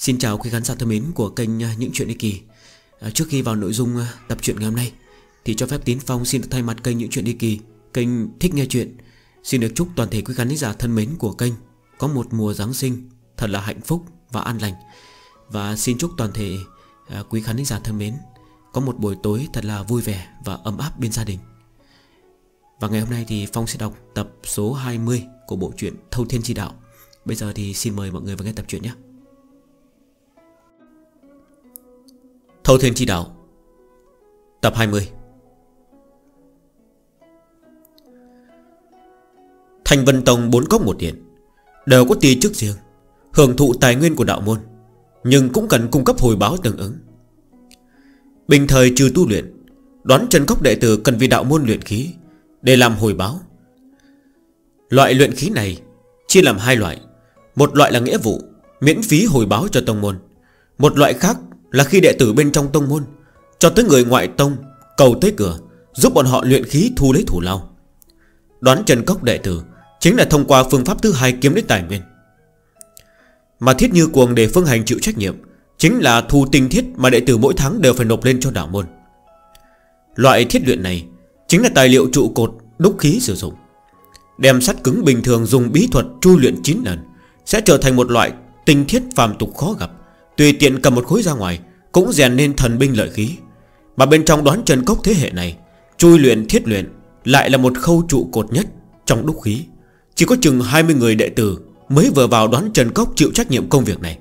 Xin chào quý khán giả thân mến của kênh Những Chuyện Đi Kỳ. Trước khi vào nội dung tập truyện ngày hôm nay thì cho phép Tín Phong xin được thay mặt kênh Những Chuyện Đi Kỳ, kênh thích nghe chuyện, xin được chúc toàn thể quý khán giả thân mến của kênh có một mùa Giáng sinh thật là hạnh phúc và an lành. Và xin chúc toàn thể quý khán giả thân mến có một buổi tối thật là vui vẻ và ấm áp bên gia đình. Và ngày hôm nay thì Phong sẽ đọc tập số 20 của bộ truyện Thâu Thiên Chi Đạo. Bây giờ thì xin mời mọi người vào nghe tập truyện nhé. Thâu Thiên Chi Đạo tập 20. Thanh Vân Tông 4 cốc một điện, đều có ti chức riêng, hưởng thụ tài nguyên của đạo môn, nhưng cũng cần cung cấp hồi báo tương ứng. Bình thời trừ tu luyện, Đoán Chân Cốc đệ tử cần vì đạo môn luyện khí để làm hồi báo. Loại luyện khí này chia làm hai loại. Một loại là nghĩa vụ, miễn phí hồi báo cho tông môn. Một loại khác là khi đệ tử bên trong tông môn cho tới người ngoại tông cầu tới cửa, giúp bọn họ luyện khí thu lấy thủ lao. Đoán Chân Cốc đệ tử chính là thông qua phương pháp thứ hai kiếm lấy tài nguyên. Mà Thiết Như Cuồng để Phương Hành chịu trách nhiệm chính là thu tinh thiết mà đệ tử mỗi tháng đều phải nộp lên cho đạo môn. Loại thiết luyện này chính là tài liệu trụ cột đúc khí sử dụng. Đem sắt cứng bình thường dùng bí thuật chui luyện 9 lần sẽ trở thành một loại tinh thiết phàm tục khó gặp. Tùy tiện cầm một khối ra ngoài cũng rèn nên thần binh lợi khí. Mà bên trong Đoán Chân Cốc thế hệ này, chui luyện thiết luyện lại là một khâu trụ cột nhất trong đúc khí. Chỉ có chừng 20 người đệ tử mới vừa vào Đoán Chân Cốc chịu trách nhiệm công việc này.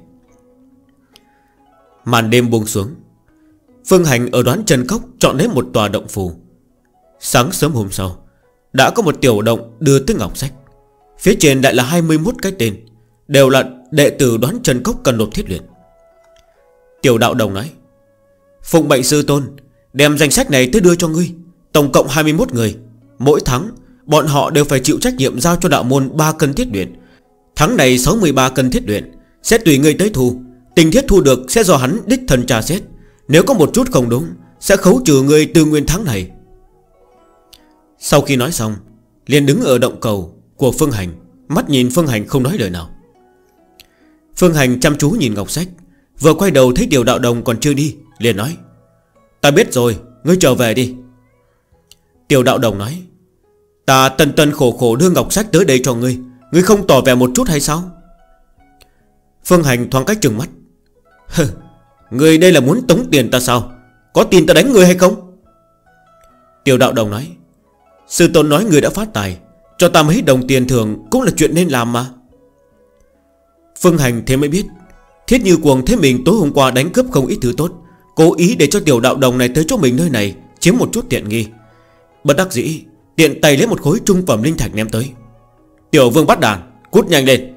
Màn đêm buông xuống, Phương Hành ở Đoán Chân Cốc chọn lấy một tòa động phủ. Sáng sớm hôm sau đã có một tiểu động đưa tới ngọc sách. Phía trên lại là 21 cái tên, đều là đệ tử Đoán Chân Cốc cần nộp thiết luyện. Tiểu đạo đồng nói: phụng mệnh sư tôn, đem danh sách này tới đưa cho ngươi. Tổng cộng 21 người. Mỗi tháng bọn họ đều phải chịu trách nhiệm giao cho đạo môn 3 cân thiết luyện. Tháng này 63 cân thiết luyện sẽ tùy ngươi tới thu. Tình thiết thu được sẽ do hắn đích thân tra xét. Nếu có một chút không đúng sẽ khấu trừ ngươi từ nguyên tháng này. Sau khi nói xong, liền đứng ở động cầu của Phương Hành, mắt nhìn Phương Hành không nói lời nào. Phương Hành chăm chú nhìn ngọc sách, vừa quay đầu thấy tiểu đạo đồng còn chưa đi, liền nói: ta biết rồi, ngươi trở về đi. Tiểu đạo đồng nói: ta tần tần khổ khổ đưa ngọc sách tới đây cho ngươi, ngươi không tỏ vẻ một chút hay sao? Phương Hành thoáng cách trừng mắt: hừ, ngươi đây là muốn tống tiền ta sao? Có tin ta đánh ngươi hay không? Tiểu đạo đồng nói: sư tôn nói ngươi đã phát tài, cho ta mấy đồng tiền thường cũng là chuyện nên làm mà. Phương Hành thế mới biết Thiết Như Cuồng thấy mình tối hôm qua đánh cướp không ít thứ tốt, cố ý để cho tiểu đạo đồng này tới chỗ mình nơi này chiếm một chút tiện nghi. Bất đắc dĩ tiện tay lấy một khối trung phẩm linh thạch ném tới: tiểu vương bắt đàn, cút nhanh lên.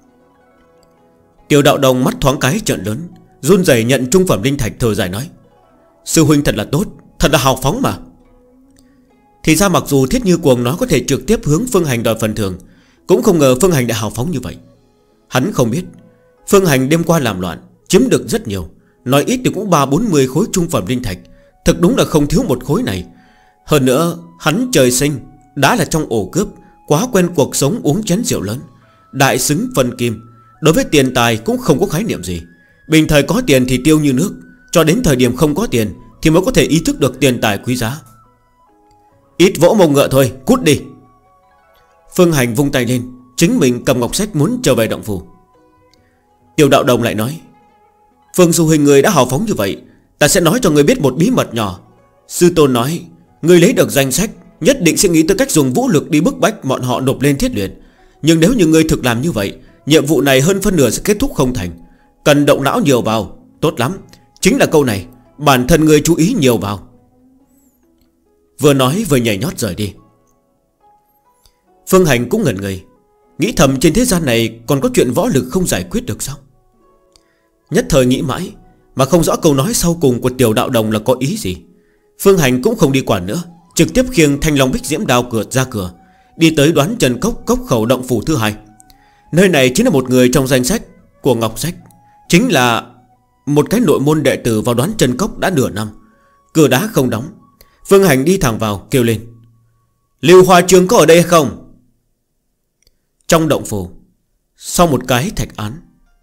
Tiểu đạo đồng mắt thoáng cái trợn lớn, run rẩy nhận trung phẩm linh thạch, thở dài nói: sư huynh thật là tốt, thật là hào phóng mà. Thì ra mặc dù Thiết Như Cuồng nói có thể trực tiếp hướng Phương Hành đòi phần thưởng, cũng không ngờ Phương Hành đã hào phóng như vậy. Hắn không biết Phương Hành đêm qua làm loạn chiếm được rất nhiều, nói ít thì cũng 30-40 khối trung phẩm linh thạch. Thực đúng là không thiếu một khối này. Hơn nữa hắn trời sinh đã là trong ổ cướp, quá quen cuộc sống uống chén rượu lớn, đại xứng phân kim. Đối với tiền tài cũng không có khái niệm gì. Bình thời có tiền thì tiêu như nước, cho đến thời điểm không có tiền thì mới có thể ý thức được tiền tài quý giá. Ít vỗ mông ngựa thôi, cút đi. Phương Hành vung tay lên, chính mình cầm ngọc sách muốn trở về động phủ. Tiểu đạo đồng lại nói: Phương sư huynh người đã hào phóng như vậy, ta sẽ nói cho người biết một bí mật nhỏ. Sư tôn nói người lấy được danh sách nhất định sẽ nghĩ tới cách dùng vũ lực đi bức bách bọn họ nộp lên thiết luyện. Nhưng nếu như người thực làm như vậy, nhiệm vụ này hơn phân nửa sẽ kết thúc không thành. Cần động não nhiều vào. Tốt lắm, chính là câu này, bản thân người chú ý nhiều vào. Vừa nói vừa nhảy nhót rời đi. Phương Hành cũng ngẩn người, nghĩ thầm trên thế gian này còn có chuyện võ lực không giải quyết được sao? Nhất thời nghĩ mãi mà không rõ câu nói sau cùng của tiểu đạo đồng là có ý gì. Phương Hành cũng không đi quản nữa, trực tiếp khiêng thanh long bích diễm đao ra cửa, đi tới Đoán Chân Cốc cốc khẩu động phủ thứ hai. Nơi này chính là một người trong danh sách của ngọc sách, chính là một cái nội môn đệ tử vào Đoán Chân Cốc đã nửa năm. Cửa đá không đóng. Phương Hành đi thẳng vào kêu lên: Lưu Hoa Trường có ở đây hay không? Trong động phủ, sau một cái thạch án,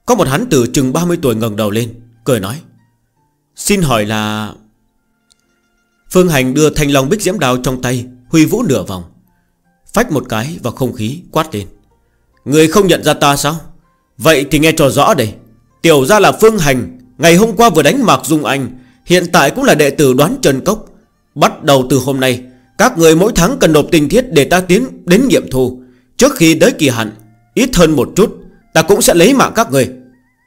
Có một hắn tử chừng 30 tuổi ngẩng đầu lên, cười nói: Xin hỏi là... Phương Hành đưa thanh long bích diễm đao trong tay huy vũ nửa vòng, phách một cái vào không khí quát lên: Người không nhận ra ta sao? Vậy thì nghe cho rõ đây. Tiểu ra là Phương Hành, ngày hôm qua vừa đánh Mạc Dung Anh, hiện tại cũng là đệ tử Đoán Trần Cốc. Bắt đầu từ hôm nay, các người mỗi tháng cần nộp tinh thiết để ta tiến đến nghiệm thu. Trước khi tới kỳ hạn, ít hơn một chút, ta cũng sẽ lấy mạng các người.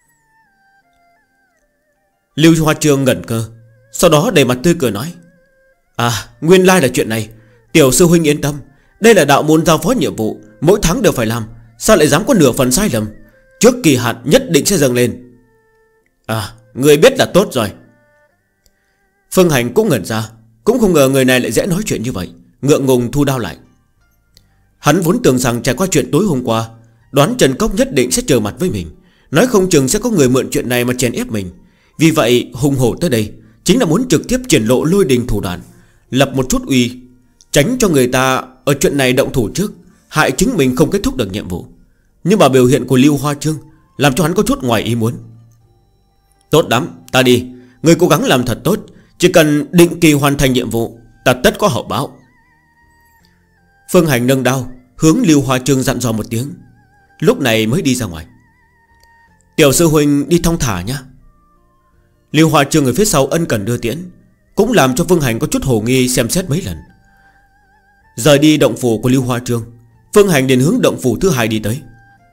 Lưu Hoa Trương ngẩn ngơ, sau đó đầy mặt tươi cười nói: Nguyên lai là chuyện này. Tiểu sư huynh yên tâm, đây là đạo môn giao phó nhiệm vụ, mỗi tháng đều phải làm, sao lại dám có nửa phần sai lầm? Trước kỳ hạn nhất định sẽ dâng lên. Người biết là tốt rồi. Phương Hành cũng ngẩn ra, cũng không ngờ người này lại dễ nói chuyện như vậy, ngượng ngùng thu đao lại. Hắn vốn tưởng rằng trải qua chuyện tối hôm qua, Đoán Trần Cốc nhất định sẽ trở mặt với mình, nói không chừng sẽ có người mượn chuyện này mà chèn ép mình. Vì vậy hùng hổ tới đây chính là muốn trực tiếp triển lộ lôi đình thủ đoạn, lập một chút uy, tránh cho người ta ở chuyện này động thủ trước, hại chính mình không kết thúc được nhiệm vụ. Nhưng mà biểu hiện của Lưu Hoa Trương làm cho hắn có chút ngoài ý muốn. Tốt lắm, ta đi. Người cố gắng làm thật tốt, chỉ cần định kỳ hoàn thành nhiệm vụ, ta tất có hậu báo. Phương Hành nâng đao hướng Lưu Hoa Trương dặn dò một tiếng, lúc này mới đi ra ngoài. Tiểu sư huynh đi thong thả nhá. Lưu Hoa Trương ở phía sau ân cần đưa tiễn, cũng làm cho Phương Hành có chút hồ nghi xem xét mấy lần. Rời đi động phủ của Lưu Hoa Trương, Phương Hành liền hướng động phủ thứ hai đi tới.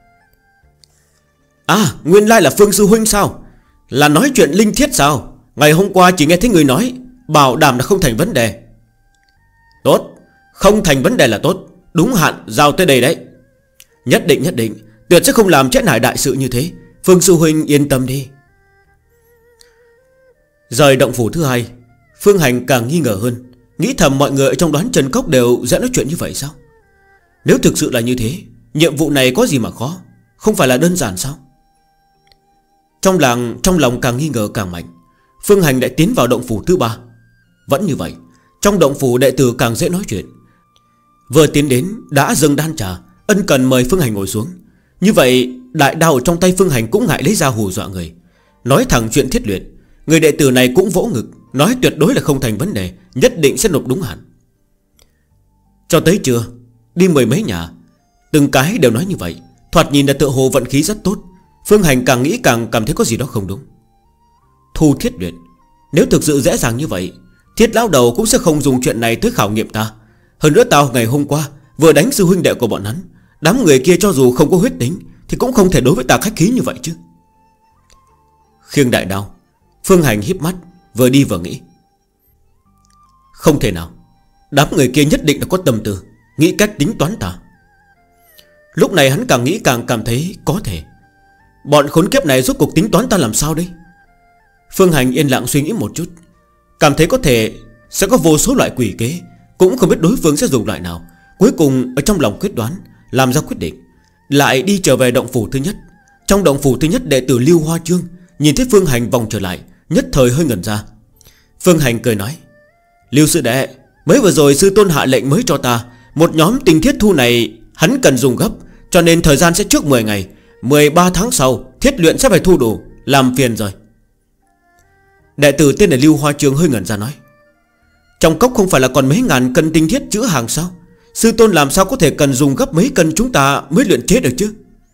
Nguyên lai là Phương sư huynh sao? Là nói chuyện linh thiết sao? Ngày hôm qua chỉ nghe thấy người nói, bảo đảm là không thành vấn đề. Tốt, không thành vấn đề là tốt. Đúng hạn giao tới đây đấy. Nhất định tuyệt sẽ không làm trễ nải đại sự như thế. Phương sư huynh yên tâm đi. Rời động phủ thứ hai, Phương Hành càng nghi ngờ hơn, nghĩ thầm mọi người ở trong Đoán Trần Cốc đều dễ nói chuyện như vậy sao? Nếu thực sự là như thế, nhiệm vụ này có gì mà khó, không phải là đơn giản sao? Trong lòng càng nghi ngờ càng mạnh, Phương Hành lại tiến vào động phủ thứ ba. Vẫn như vậy, trong động phủ đệ tử càng dễ nói chuyện. Vừa tiến đến đã dâng đan trà, ân cần mời Phương Hành ngồi xuống. Như vậy đại đao ở trong tay Phương Hành cũng ngại lấy ra hù dọa người, nói thẳng chuyện thiết luyện. Người đệ tử này cũng vỗ ngực, nói tuyệt đối là không thành vấn đề, nhất định sẽ nộp đúng hạn. Cho tới trưa, đi mười mấy nhà, từng cái đều nói như vậy, thoạt nhìn là tựa hồ vận khí rất tốt. Phương Hành càng nghĩ càng cảm thấy có gì đó không đúng. Thu thiết luyện, nếu thực sự dễ dàng như vậy, Thiết lão đầu cũng sẽ không dùng chuyện này tới khảo nghiệm ta. Hơn nữa tao ngày hôm qua vừa đánh sư huynh đệ của bọn hắn, đám người kia cho dù không có huyết tính thì cũng không thể đối với ta khách khí như vậy chứ. Khiêng đại đao, Phương Hành híp mắt, vừa đi vừa nghĩ. Không thể nào, đám người kia nhất định là có tâm tư, nghĩ cách tính toán ta. Lúc này hắn càng nghĩ càng cảm thấy có thể. Bọn khốn kiếp này rốt cuộc tính toán ta làm sao đây? Phương Hành yên lặng suy nghĩ một chút, cảm thấy có thể sẽ có vô số loại quỷ kế, cũng không biết đối phương sẽ dùng loại nào. Cuối cùng ở trong lòng quyết đoán, làm ra quyết định, lại đi trở về động phủ thứ nhất. Trong động phủ thứ nhất, đệ tử Lưu Hoa Trương nhìn thấy Phương Hành vòng trở lại, nhất thời hơi ngẩn ra. Phương Hành cười nói: Lưu sư đệ, mới vừa rồi sư tôn hạ lệnh mới cho ta một nhóm tinh thiết thu này, hắn cần dùng gấp, cho nên thời gian sẽ trước 10 ngày, 13 tháng sau thiết luyện sẽ phải thu đủ, làm phiền rồi. Đệ tử tên là Lưu Hoa Trương hơi ngẩn ra nói: Trong cốc không phải là còn mấy ngàn cân tinh thiết chữ hàng sao? Sư tôn làm sao có thể cần dùng gấp mấy cân chúng ta mới luyện chế được chứ?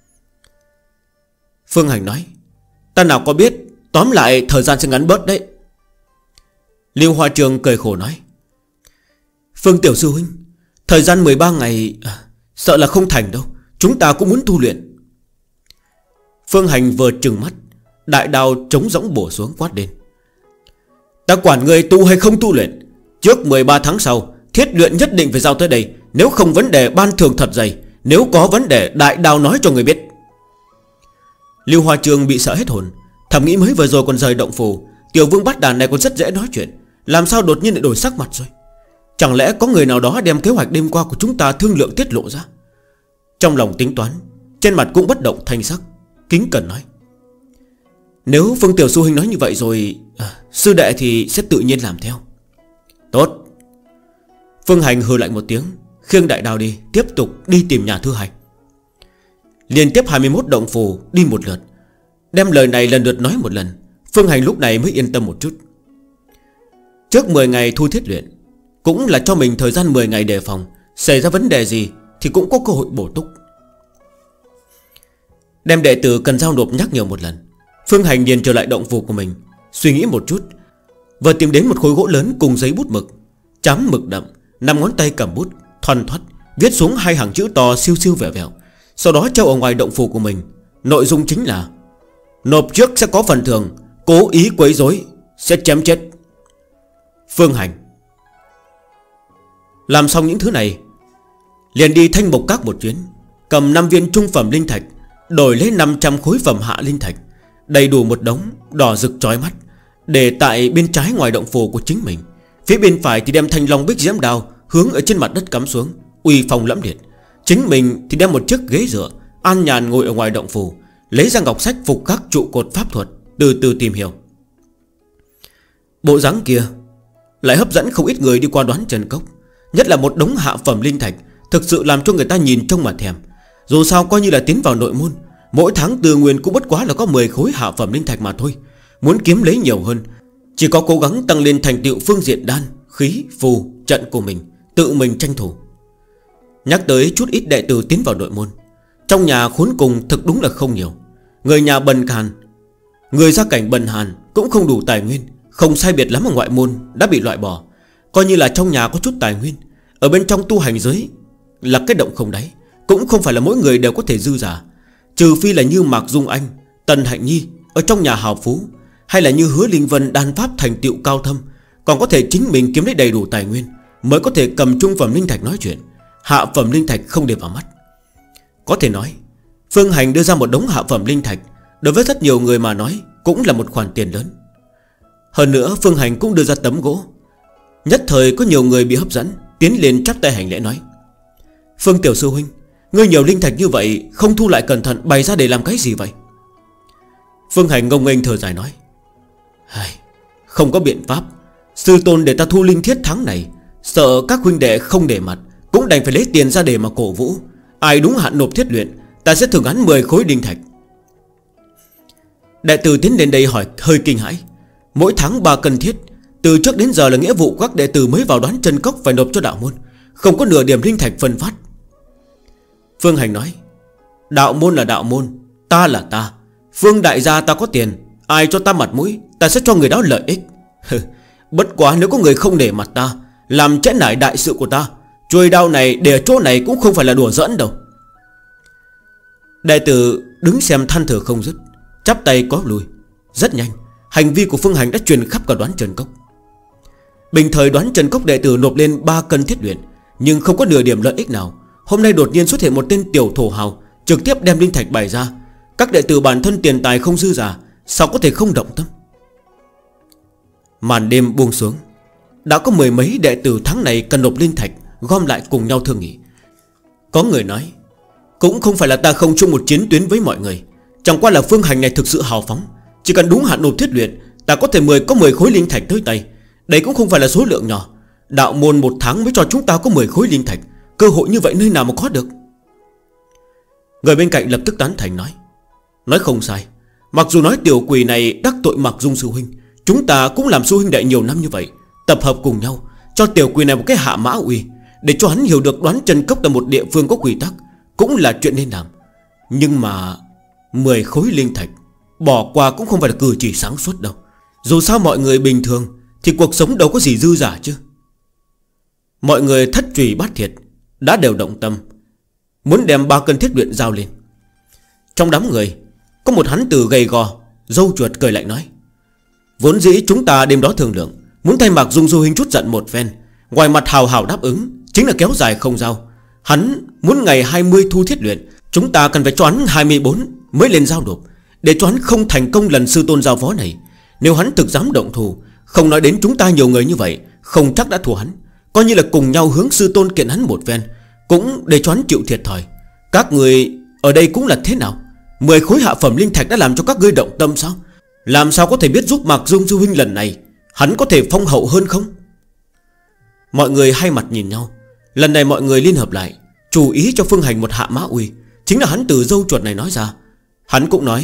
Phương Hành nói: Ta nào có biết, tóm lại thời gian sẽ ngắn bớt đấy. Lưu Hoa Trương cười khổ nói: Phương tiểu sư huynh, thời gian 13 ngày sợ là không thành đâu, chúng ta cũng muốn tu luyện. Phương Hành vừa trừng mắt, đại đao trống rỗng bổ xuống quát lên: Ta quản người tu hay không tu luyện, trước 13 tháng sau thiết luyện nhất định phải giao tới đây. Nếu không vấn đề ban thưởng thật dày, nếu có vấn đề đại đao nói cho người biết. Lưu Hoa Trương bị sợ hết hồn, thầm nghĩ mới vừa rồi còn rời động phủ, tiểu vương bắt đàn này còn rất dễ nói chuyện, làm sao đột nhiên lại đổi sắc mặt rồi? Chẳng lẽ có người nào đó đem kế hoạch đêm qua của chúng ta thương lượng tiết lộ ra? Trong lòng tính toán, trên mặt cũng bất động thanh sắc, kính cẩn nói: Nếu Phương tiểu sư huynh nói như vậy rồi, sư đệ thì sẽ tự nhiên làm theo. Tốt. Phương Hành hừ lạnh một tiếng, khiêng đại đao đi, tiếp tục đi tìm nhà thứ hai. Liên tiếp 21 động phủ đi một lượt, Đem lời này lần lượt nói một lần, Phương Hành lúc này mới yên tâm một chút. Trước 10 ngày thu thiết luyện, cũng là cho mình thời gian 10 ngày đề phòng, xảy ra vấn đề gì thì cũng có cơ hội bổ túc. Đem đệ tử cần giao nộp nhắc nhở một lần, Phương Hành liền trở lại động phủ của mình, suy nghĩ một chút, vừa tìm đến một khối gỗ lớn cùng giấy bút mực, chám mực đậm, 5 ngón tay cầm bút thoăn thoắt viết xuống 2 hàng chữ to siêu siêu vẹo vẹo. Sau đó treo ở ngoài động phủ của mình. Nội dung chính là: nộp trước sẽ có phần thưởng, cố ý quấy rối sẽ chém chết. Phương Hành làm xong những thứ này, liền đi Thanh Mộc Các một chuyến, cầm 5 viên trung phẩm linh thạch, đổi lấy 500 khối phẩm hạ linh thạch, đầy đủ một đống đỏ rực chói mắt, để tại bên trái ngoài động phủ của chính mình. Phía bên phải thì đem thanh long bích diễm đao hướng ở trên mặt đất cắm xuống, uy phong lẫm liệt. Chính mình thì đem một chiếc ghế dựa an nhàn ngồi ở ngoài động phủ, lấy ra ngọc sách phục các trụ cột pháp thuật, từ từ tìm hiểu. Bộ dáng kia lại hấp dẫn không ít người đi qua Đoán Trần Cốc, nhất là một đống hạ phẩm linh thạch, thực sự làm cho người ta nhìn trông mà thèm. Dù sao coi như là tiến vào nội môn, mỗi tháng tư nguyên cũng bất quá là có 10 khối hạ phẩm linh thạch mà thôi. Muốn kiếm lấy nhiều hơn, chỉ có cố gắng tăng lên thành tựu phương diện đan, khí, phù, trận của mình, tự mình tranh thủ. Nhắc tới chút ít đệ tử tiến vào nội môn, trong nhà khốn cùng thực đúng là không nhiều. Người nhà bần hàn, người gia cảnh bần hàn cũng không đủ tài nguyên, không sai biệt lắm ở ngoại môn đã bị loại bỏ. Coi như là trong nhà có chút tài nguyên, ở bên trong tu hành giới là cái động không đáy, cũng không phải là mỗi người đều có thể dư giả. Trừ phi là như Mạc Dung Anh, Tần Hạnh Nhi ở trong nhà hào phú, hay là như Hứa Linh Vân đan pháp thành tựu cao thâm, còn có thể chính mình kiếm lấy đầy đủ tài nguyên, mới có thể cầm trung phẩm linh thạch nói chuyện. Hạ phẩm linh thạch không để vào mắt. Có thể nói Phương Hành đưa ra một đống hạ phẩm linh thạch, đối với rất nhiều người mà nói cũng là một khoản tiền lớn. Hơn nữa Phương Hành cũng đưa ra tấm gỗ. Nhất thời có nhiều người bị hấp dẫn, tiến lên chắp tay hành lễ nói: Phương tiểu sư huynh, ngươi nhiều linh thạch như vậy, không thu lại cẩn thận bày ra để làm cái gì vậy? Phương Hành ngông nghênh thở dài nói: không có biện pháp, sư tôn để ta thu linh thiết tháng này, sợ các huynh đệ không để mặt, cũng đành phải lấy tiền ra để mà cổ vũ. Ai đúng hạn nộp thiết luyện, ta sẽ thưởng hắn 10 khối linh thạch. Đệ tử tiến đến đây hỏi hơi kinh hãi. Mỗi tháng 3 cân thiết, từ trước đến giờ là nghĩa vụ các đệ tử mới vào Đoán Chân Cốc phải nộp cho đạo môn, không có nửa điểm linh thạch phân phát. Phương Hành nói: đạo môn là đạo môn, ta là ta. Phương đại gia ta có tiền, ai cho ta mặt mũi, ta sẽ cho người đó lợi ích. Bất quá nếu có người không để mặt ta, làm trễ nải đại sự của ta, chuôi đao này để ở chỗ này cũng không phải là đùa giỡn đâu. Đệ tử đứng xem than thở không dứt, chắp tay có lùi. Rất nhanh, hành vi của Phương Hành đã truyền khắp cả Đoán Trần Cốc. Bình thời Đoán Trần Cốc đệ tử nộp lên 3 cân thiết luyện, nhưng không có nửa điểm lợi ích nào. Hôm nay đột nhiên xuất hiện một tên tiểu thổ hào, trực tiếp đem linh thạch bày ra. Các đệ tử bản thân tiền tài không dư giả, sao có thể không động tâm? Màn đêm buông xuống, đã có mười mấy đệ tử tháng này cần nộp linh thạch, gom lại cùng nhau thương nghị. Có người nói: cũng không phải là ta không chung một chiến tuyến với mọi người, chẳng qua là Phương Hành này thực sự hào phóng. Chỉ cần đúng hạn nộp thiết luyện, ta có thể có 10 khối linh thạch tới tay. Đấy cũng không phải là số lượng nhỏ. Đạo môn một tháng mới cho chúng ta có 10 khối linh thạch, cơ hội như vậy nơi nào mà có được? Người bên cạnh lập tức tán thành nói: nói không sai. Mặc dù nói tiểu quỷ này đắc tội Mạc Dung sư huynh, chúng ta cũng làm sư huynh đệ nhiều năm như vậy, tập hợp cùng nhau cho tiểu quỷ này một cái hạ mã uy, để cho hắn hiểu được Đoán Chân Cốc là một địa phương có quy tắc, cũng là chuyện nên làm. Nhưng mà 10 khối linh thạch bỏ qua cũng không phải là cử chỉ sáng suốt đâu. Dù sao mọi người bình thường thì cuộc sống đâu có gì dư giả chứ. Mọi người thất trùy bát thiệt đã đều động tâm, muốn đem 3 cân thiết luyện giao lên. Trong đám người có một hắn từ gầy gò, râu chuột cười lạnh nói: vốn dĩ chúng ta đêm đó thương lượng, muốn thay Mạc Dung du huynh chút giận một phen, ngoài mặt hào hào đáp ứng, chính là kéo dài không giao. Hắn muốn ngày 20 thu thiết luyện, chúng ta cần phải cho hắn 24 mới lên giao nộp, để cho hắn không thành công lần sư tôn giao phó này. Nếu hắn thực dám động thủ, không nói đến chúng ta nhiều người như vậy, không chắc đã thua hắn. Coi như là cùng nhau hướng sư tôn kiện hắn một phen, cũng để cho hắn chịu thiệt thòi. Các người ở đây cũng là thế nào? 10 khối hạ phẩm linh thạch đã làm cho các ngươi động tâm sao? Làm sao có thể biết giúp Mạc Dung sư huynh lần này hắn có thể phong hậu hơn không? Mọi người hai mặt nhìn nhau. Lần này mọi người liên hợp lại, chú ý cho Phương Hành một hạ mã uy, chính là hắn từ dâu chuột này nói ra. Hắn cũng nói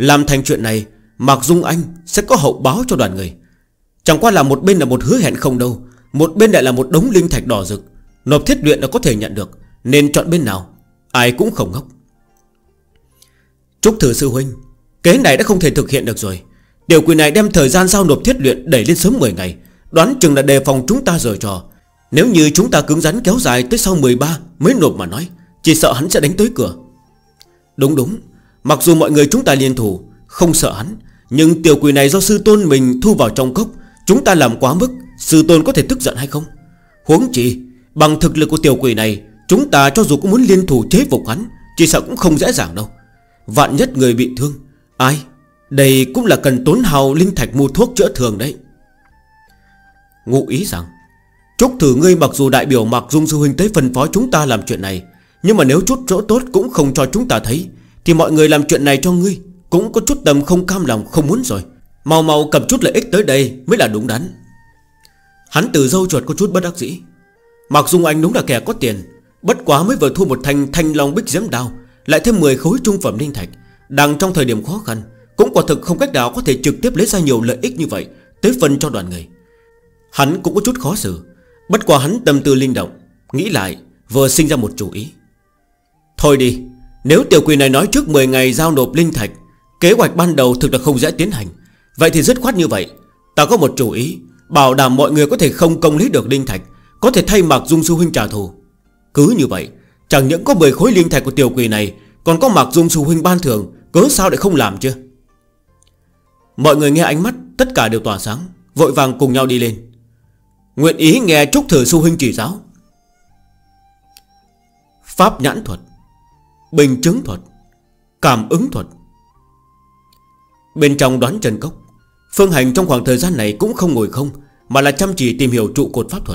Làm thành chuyện này, Mạc Dung Anh sẽ có hậu báo cho đoàn người. Chẳng qua là một bên là một hứa hẹn không đâu, một bên lại là một đống linh thạch đỏ rực. Nộp thiết luyện là có thể nhận được, nên chọn bên nào ai cũng không ngốc. Trúc Thử sư huynh, kế này đã không thể thực hiện được rồi. Điều quỷ này đem thời gian giao nộp thiết luyện đẩy lên sớm 10 ngày, đoán chừng là đề phòng chúng ta giở trò. Nếu như chúng ta cứng rắn kéo dài tới sau 13 mới nộp mà nói, chỉ sợ hắn sẽ đánh tới cửa. Đúng, mặc dù mọi người chúng ta liên thủ không sợ hắn, nhưng tiểu quỷ này do sư tôn mình thu vào trong cốc, chúng ta làm quá mức, sư tôn có thể tức giận hay không? Huống chi bằng thực lực của tiểu quỷ này, chúng ta cho dù có muốn liên thủ chế phục hắn, chỉ sợ cũng không dễ dàng đâu. Vạn nhất người bị thương, ai? Đây cũng là cần tốn hào linh thạch mua thuốc chữa thương đấy. Ngụ ý rằng Trúc Thử ngươi mặc dù đại biểu Mạc Dung sư huynh tới phân phó chúng ta làm chuyện này, nhưng mà nếu chút chỗ tốt cũng không cho chúng ta thấy, thì mọi người làm chuyện này cho ngươi cũng có chút tầm không cam lòng không muốn rồi. Mau cầm chút lợi ích tới đây mới là đúng đắn. Hắn từ dâu chuột có chút bất đắc dĩ. Mạc Dung Anh đúng là kẻ có tiền, bất quá mới vừa thu một thanh long bích diễm đao, lại thêm 10 khối trung phẩm linh thạch, đang trong thời điểm khó khăn, cũng quả thực không cách nào có thể trực tiếp lấy ra nhiều lợi ích như vậy tới phân cho đoàn người. Hắn cũng có chút khó xử, bất quá hắn tâm tư linh động, nghĩ lại vừa sinh ra một chủ ý. Thôi đi, nếu tiểu quỷ này nói trước 10 ngày giao nộp linh thạch, kế hoạch ban đầu thực là không dễ tiến hành, vậy thì dứt khoát như vậy. Ta có một chủ ý, bảo đảm mọi người có thể không công lý được linh thạch, có thể thay Mạc Dung sư huynh trả thù. Cứ như vậy, chẳng những có 10 khối linh thạch của tiểu quỷ này, còn có Mạc Dung sư huynh ban thưởng, cớ sao lại không làm chứ? Mọi người nghe ánh mắt tất cả đều tỏa sáng, vội vàng cùng nhau đi lên. Nguyện ý nghe Trúc Thử sư huynh chỉ giáo. Pháp nhãn thuật, bình chứng thuật, cảm ứng thuật. Bên trong đoán trần cốc, Phương Hành trong khoảng thời gian này cũng không ngồi không, mà là chăm chỉ tìm hiểu trụ cột pháp thuật.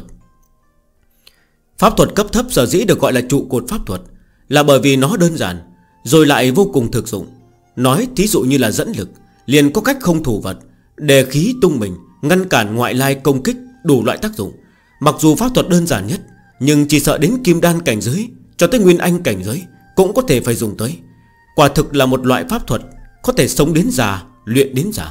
Pháp thuật cấp thấp sở dĩ được gọi là trụ cột pháp thuật, là bởi vì nó đơn giản, rồi lại vô cùng thực dụng. Nói thí dụ như là dẫn lực, liền có cách không thủ vật, đề khí tung mình, ngăn cản ngoại lai công kích, đủ loại tác dụng. Mặc dù pháp thuật đơn giản nhất, nhưng chỉ sợ đến kim đan cảnh giới cho tới nguyên anh cảnh giới cũng có thể phải dùng tới. Quả thực là một loại pháp thuật có thể sống đến già, luyện đến già.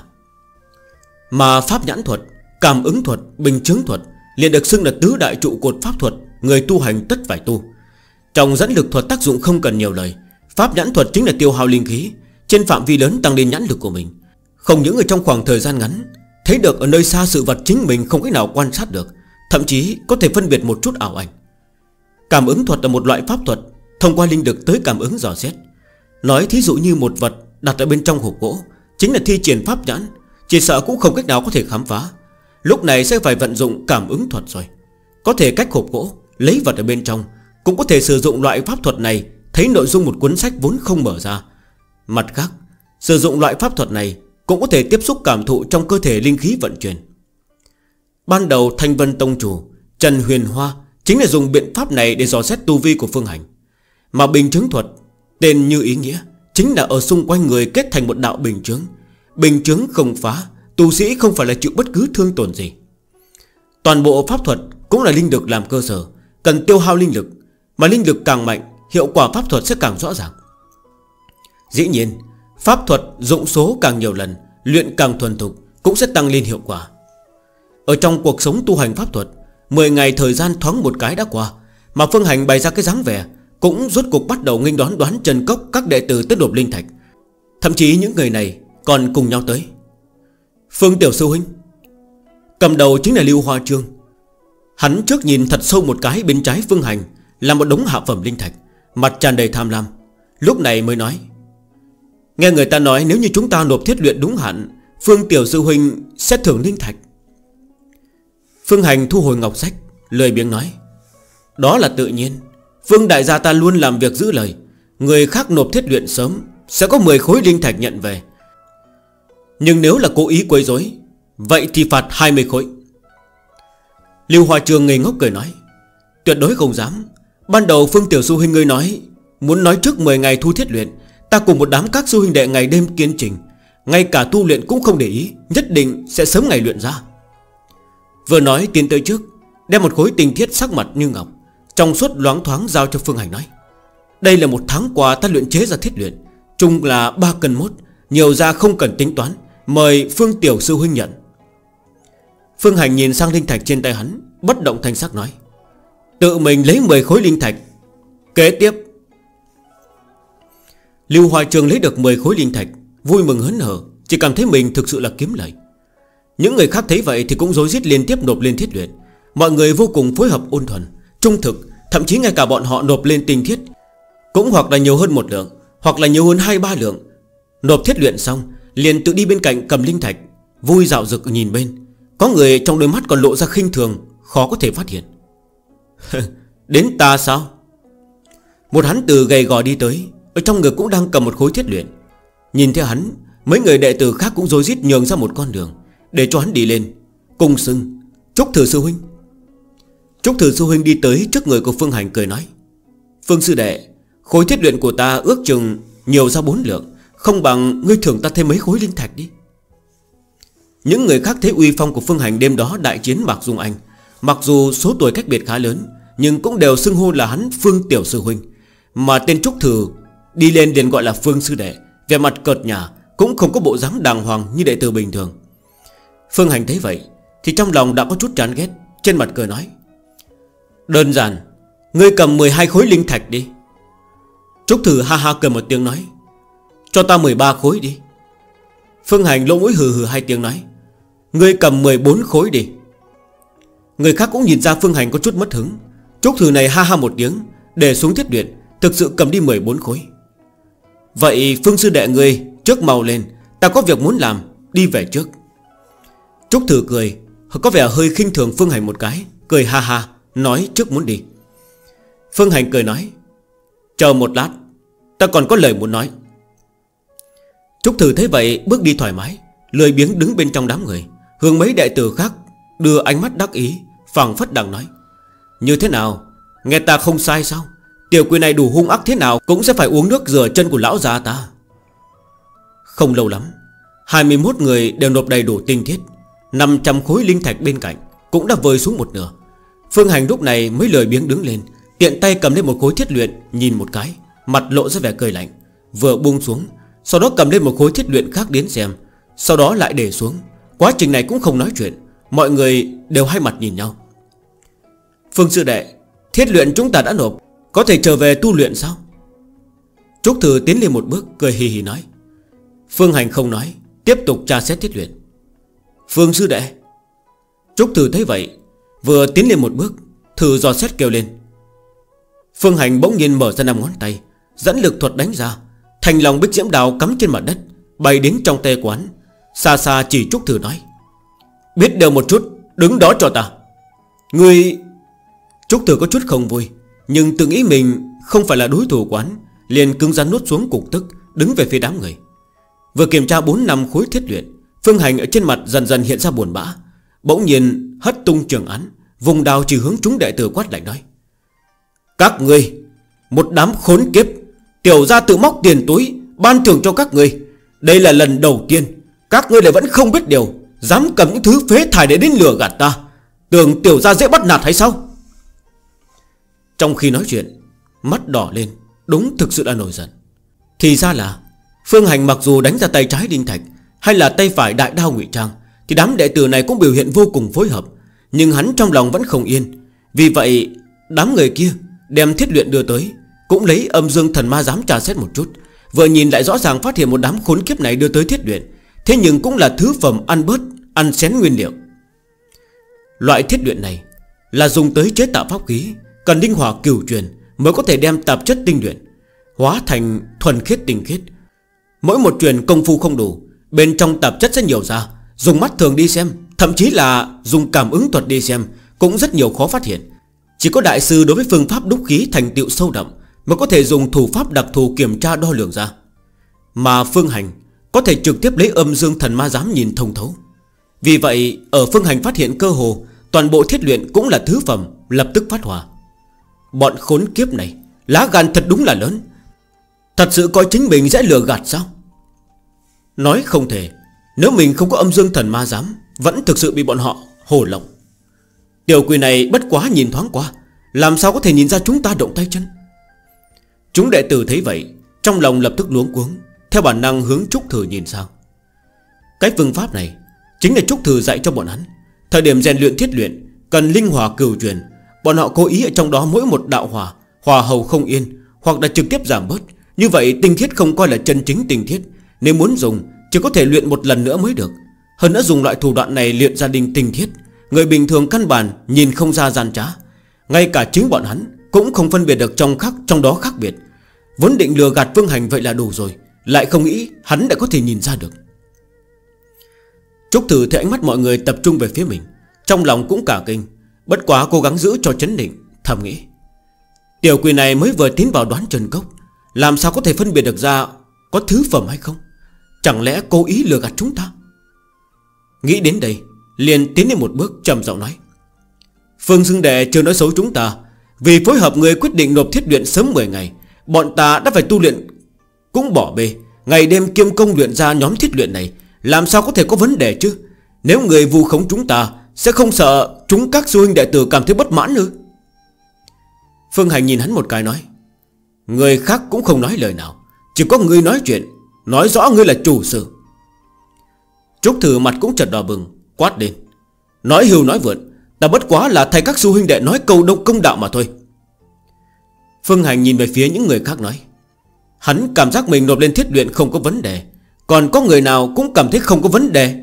Mà pháp nhãn thuật, cảm ứng thuật, bình chứng thuật liền được xưng là tứ đại trụ cột pháp thuật, người tu hành tất phải tu. Trong dẫn lực thuật tác dụng không cần nhiều lời, pháp nhãn thuật chính là tiêu hao linh khí, trên phạm vi lớn tăng lên nhãn lực của mình. Không những ở trong khoảng thời gian ngắn thấy được ở nơi xa sự vật chính mình không cách nào quan sát được, thậm chí có thể phân biệt một chút ảo ảnh. Cảm ứng thuật là một loại pháp thuật thông qua linh lực tới cảm ứng dò xét. Nói thí dụ như một vật đặt ở bên trong hộp gỗ, chính là thi triển pháp nhãn, chỉ sợ cũng không cách nào có thể khám phá. Lúc này sẽ phải vận dụng cảm ứng thuật rồi. Có thể cách hộp gỗ lấy vật ở bên trong, cũng có thể sử dụng loại pháp thuật này thấy nội dung một cuốn sách vốn không mở ra. Mặt khác, sử dụng loại pháp thuật này cũng có thể tiếp xúc cảm thụ trong cơ thể linh khí vận chuyển. Ban đầu Thanh Vân Tông chủ Trần Huyền Hoa chính là dùng biện pháp này để dò xét tu vi của Phương Hành. Mà bình chứng thuật, tên như ý nghĩa, chính là ở xung quanh người kết thành một đạo bình chứng. Bình chứng không phá, tu sĩ không phải là chịu bất cứ thương tổn gì. Toàn bộ pháp thuật cũng là linh lực làm cơ sở, cần tiêu hao linh lực, mà linh lực càng mạnh, hiệu quả pháp thuật sẽ càng rõ ràng. Dĩ nhiên, pháp thuật dụng số càng nhiều lần, luyện càng thuần thục, cũng sẽ tăng lên hiệu quả. Ở trong cuộc sống tu hành pháp thuật, 10 ngày thời gian thoáng một cái đã qua, mà Phương Hành bày ra cái dáng vẻ, cũng rốt cuộc bắt đầu nghênh đón đoán trần cốc các đệ tử tới nộp linh thạch. Thậm chí những người này còn cùng nhau tới. Phương tiểu sư huynh, cầm đầu chính là Lưu Hoa Trương. Hắn trước nhìn thật sâu một cái bên trái Phương Hành là một đống hạ phẩm linh thạch, mặt tràn đầy tham lam, lúc này mới nói: nghe người ta nói nếu như chúng ta nộp thiết luyện đúng hạn, Phương tiểu sư huynh sẽ thưởng linh thạch. Phương Hành thu hồi ngọc sách, lười biếng nói: đó là tự nhiên, Phương đại gia ta luôn làm việc giữ lời. Người khác nộp thiết luyện sớm sẽ có 10 khối linh thạch nhận về, nhưng nếu là cố ý quấy rối, vậy thì phạt 20 khối. Lưu Hòa Trường ngây ngốc cười nói: tuyệt đối không dám. Ban đầu Phương tiểu sư huynh ngươi nói muốn nói trước 10 ngày thu thiết luyện, ta cùng một đám các sư huynh đệ ngày đêm kiên trình, ngay cả tu luyện cũng không để ý, nhất định sẽ sớm ngày luyện ra. Vừa nói tiến tới trước, đem một khối tinh thiết sắc mặt như ngọc, trong suốt loáng thoáng giao cho Phương Hành nói: đây là 1 tháng qua ta luyện chế ra thiết luyện, chung là 3 cân mốt, Nhiều ra không cần tính toán. Mời Phương tiểu sư huynh nhận. Phương Hành nhìn sang linh thạch trên tay hắn, bất động thanh sắc nói: tự mình lấy 10 khối linh thạch. Kế tiếp Lưu Hoài Trường lấy được 10 khối linh thạch, vui mừng hớn hở, chỉ cảm thấy mình thực sự là kiếm lời. Những người khác thấy vậy thì cũng rối rít liên tiếp nộp lên thiết luyện. Mọi người vô cùng phối hợp ôn thuần, trung thực. Thậm chí ngay cả bọn họ nộp lên tinh thiết cũng hoặc là nhiều hơn 1 lượng, hoặc là nhiều hơn 2-3 lượng. Nộp thiết luyện xong liền tự đi bên cạnh cầm linh thạch, vui dạo dực nhìn bên. Có người trong đôi mắt còn lộ ra khinh thường, khó có thể phát hiện. Đến ta sao? Một hắn từ gầy gò đi tới, ở trong ngực cũng đang cầm một khối thiết luyện. Nhìn theo hắn, mấy người đệ tử khác cũng rối rít nhường ra một con đường để cho hắn đi lên, cùng xưng Trúc Thừa sư huynh. Trúc Thừa sư huynh đi tới trước người của Phương Hành cười nói: Phương sư đệ, khối thiết luyện của ta ước chừng nhiều ra 4 lượng, không bằng ngươi thưởng ta thêm mấy khối linh thạch đi. Những người khác thấy uy phong của Phương Hành đêm đó đại chiến Mạc Dung Anh, mặc dù số tuổi cách biệt khá lớn, nhưng cũng đều xưng hô là hắn Phương tiểu sư huynh. Mà tên Trúc Thừa đi lên liền gọi là Phương sư đệ, vẻ mặt cợt nhả, cũng không có bộ dáng đàng hoàng như đệ tử bình thường. Phương Hành thấy vậy thì trong lòng đã có chút chán ghét, trên mặt cười nói: đơn giản, ngươi cầm 12 khối linh thạch đi. Trúc Thừa ha ha cười một tiếng nói: cho ta 13 khối đi. Phương Hành lỗ mũi hừ hừ 2 tiếng nói: ngươi cầm 14 khối đi. Người khác cũng nhìn ra Phương Hành có chút mất hứng. Trúc Thừa này ha ha một tiếng, để xuống thiết luyện, thực sự cầm đi 14 khối. Vậy Phương sư đệ ngươi trước mau lên, ta có việc muốn làm, đi về trước. Trúc Thừa cười, có vẻ hơi khinh thường Phương Hành một cái, cười ha ha, nói trước muốn đi. Phương Hành cười nói: chờ một lát, ta còn có lời muốn nói. Trúc Thừa thấy vậy bước đi thoải mái, lười biếng đứng bên trong đám người, hướng mấy đệ tử khác đưa ánh mắt đắc ý, phảng phất đang nói: như thế nào, nghe ta không sai sao? Tiểu quỷ này đủ hung ác thế nào cũng sẽ phải uống nước rửa chân của lão già ta. Không lâu lắm, 21 người đều nộp đầy đủ tinh thiết. 500 khối linh thạch bên cạnh cũng đã vơi xuống một nửa. Phương Hành lúc này mới lười biếng đứng lên, tiện tay cầm lên một khối thiết luyện, nhìn một cái, mặt lộ ra vẻ cười lạnh, vừa buông xuống, sau đó cầm lên một khối thiết luyện khác đến xem, sau đó lại để xuống. Quá trình này cũng không nói chuyện, mọi người đều hai mặt nhìn nhau. Phương sư đệ, thiết luyện chúng ta đã nộp, có thể trở về tu luyện sao? Trúc Thừa tiến lên một bước, cười hì hì nói. Phương Hành không nói, tiếp tục tra xét thiết luyện. Phương sư đệ. Trúc Thừa thấy vậy, vừa tiến lên một bước, thử dò xét kêu lên. Phương Hành bỗng nhiên mở ra 5 ngón tay, dẫn lực thuật đánh ra, thành lòng bích diễm đào cắm trên mặt đất, bay đến trong tay quán. Xa xa chỉ Trúc Thừa nói: biết đều một chút, đứng đó cho ta. Người... Trúc Thừa có chút không vui, nhưng tự nghĩ mình không phải là đối thủ quán, liền cứng rắn nuốt xuống cục tức, đứng về phía đám người. Vừa kiểm tra 4 năm khối thiết luyện, Phương Hành ở trên mặt dần dần hiện ra buồn bã. Bỗng nhiên hất tung trường án, vùng đao chỉ hướng chúng đệ tử quát lạnh nói: các ngươi, một đám khốn kiếp, tiểu gia tự móc tiền túi ban thưởng cho các ngươi. Đây là lần đầu tiên các ngươi lại vẫn không biết điều, dám cầm những thứ phế thải để đến lừa gạt ta. Tưởng tiểu gia dễ bắt nạt hay sao? Trong khi nói chuyện, mắt đỏ lên, đúng thực sự là nổi giận. Thì ra là Phương Hành mặc dù đánh ra tay trái đinh thạch hay là tay phải đại đao ngụy trang, thì đám đệ tử này cũng biểu hiện vô cùng phối hợp, nhưng hắn trong lòng vẫn không yên. Vì vậy đám người kia đem thiết luyện đưa tới, cũng lấy âm dương thần ma giám trà xét một chút. Vừa nhìn lại rõ ràng phát hiện một đám khốn kiếp này đưa tới thiết luyện, thế nhưng cũng là thứ phẩm ăn bớt, ăn xén nguyên liệu. Loại thiết luyện này là dùng tới chế tạo pháp khí, cần linh hỏa cửu truyền mới có thể đem tạp chất tinh luyện hóa thành thuần khiết tinh khiết. Mỗi một truyền công phu không đủ, bên trong tạp chất sẽ nhiều ra. Dùng mắt thường đi xem, thậm chí là dùng cảm ứng thuật đi xem, cũng rất nhiều khó phát hiện. Chỉ có đại sư đối với phương pháp đúc khí thành tựu sâu đậm mới có thể dùng thủ pháp đặc thù kiểm tra đo lường ra. Mà Phương Hành có thể trực tiếp lấy âm dương thần ma giám nhìn thông thấu. Vì vậy ở Phương Hành phát hiện cơ hồ toàn bộ thiết luyện cũng là thứ phẩm, lập tức phát hỏa. Bọn khốn kiếp này lá gan thật đúng là lớn, thật sự coi chính mình dễ lừa gạt sao? Nói không thể, nếu mình không có âm dương thần ma giám, vẫn thực sự bị bọn họ hồ lộng. Tiểu quỷ này bất quá nhìn thoáng qua, làm sao có thể nhìn ra chúng ta động tay chân? Chúng đệ tử thấy vậy, trong lòng lập tức luống cuống. Thế theo bản năng hướng Trúc Thử nhìn sang. Cái phương pháp này chính là Trúc Thử dạy cho bọn hắn. Thời điểm rèn luyện thiết luyện cần linh hỏa cửu truyền, bọn họ cố ý ở trong đó mỗi một đạo hỏa hòa hầu không yên, hoặc là trực tiếp giảm bớt. Như vậy tinh thiết không coi là chân chính tinh thiết. Nếu muốn dùng chỉ có thể luyện một lần nữa mới được. Hơn nữa dùng loại thủ đoạn này luyện ra đinh tinh thiết, người bình thường căn bản nhìn không ra gian trá. Ngay cả chính bọn hắn cũng không phân biệt được trong đó khác biệt. Vốn định lừa gạt Phương Hành vậy là đủ rồi, lại không nghĩ hắn đã có thể nhìn ra được. Trúc Thử thấy ánh mắt mọi người tập trung về phía mình, trong lòng cũng cả kinh. Bất quá cố gắng giữ cho chấn định, thầm nghĩ tiểu quỷ này mới vừa tiến vào đoán trần cốc, làm sao có thể phân biệt được ra có thứ phẩm hay không? Chẳng lẽ cố ý lừa gạt chúng ta? Nghĩ đến đây liền tiến lên một bước trầm giọng nói: Phương Dương Đệ chưa nói xấu chúng ta. Vì phối hợp người quyết định nộp thiết luyện sớm 10 ngày, bọn ta đã phải tu luyện cũng bỏ bê, ngày đêm kiêm công luyện ra nhóm thiết luyện này, làm sao có thể có vấn đề chứ? Nếu người vu khống chúng ta, sẽ không sợ chúng các sư huynh đệ tử cảm thấy bất mãn nữa? Phương Hành nhìn hắn một cái nói: Người khác cũng không nói lời nào, chỉ có ngươi nói chuyện, nói rõ ngươi là chủ sự. Trúc Thử mặt cũng chợt đỏ bừng, quát lên: Nói hưu nói vượn, ta bất quá là thầy các sư huynh đệ nói câu đông công đạo mà thôi. Phương Hành nhìn về phía những người khác nói: Hắn cảm giác mình nộp lên thiết luyện không có vấn đề, còn có người nào cũng cảm thấy không có vấn đề?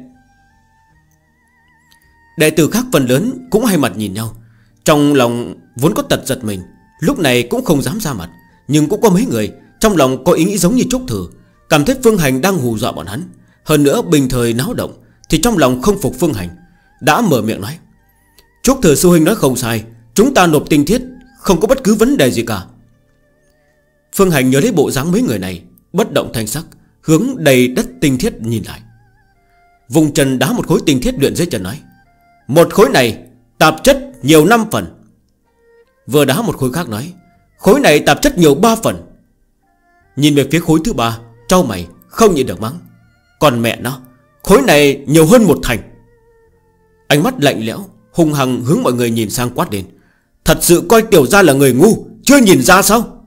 Đệ tử khác phần lớn cũng hai mặt nhìn nhau, trong lòng vốn có tật giật mình, lúc này cũng không dám ra mặt. Nhưng cũng có mấy người trong lòng có ý nghĩ giống như Trúc Thử, cảm thấy Phương Hành đang hù dọa bọn hắn. Hơn nữa bình thời náo động thì trong lòng không phục Phương Hành, đã mở miệng nói: Trúc Thử sư huynh nói không sai, chúng ta nộp tinh thiết không có bất cứ vấn đề gì cả. Phương Hành nhớ lấy bộ dáng mấy người này, bất động thanh sắc, hướng đầy đất tinh thiết nhìn lại. Vùng chân đá một khối tinh thiết luyện dưới chân nói: Một khối này tạp chất nhiều 5 phần. Vừa đá một khối khác nói: Khối này tạp chất nhiều 3 phần. Nhìn về phía khối thứ 3, trao mày không nhịn được mắng: Còn mẹ nó, khối này nhiều hơn 1 thành. Ánh mắt lạnh lẽo hung hăng hướng mọi người nhìn sang quát lên: Thật sự coi tiểu gia là người ngu, chưa nhìn ra sao?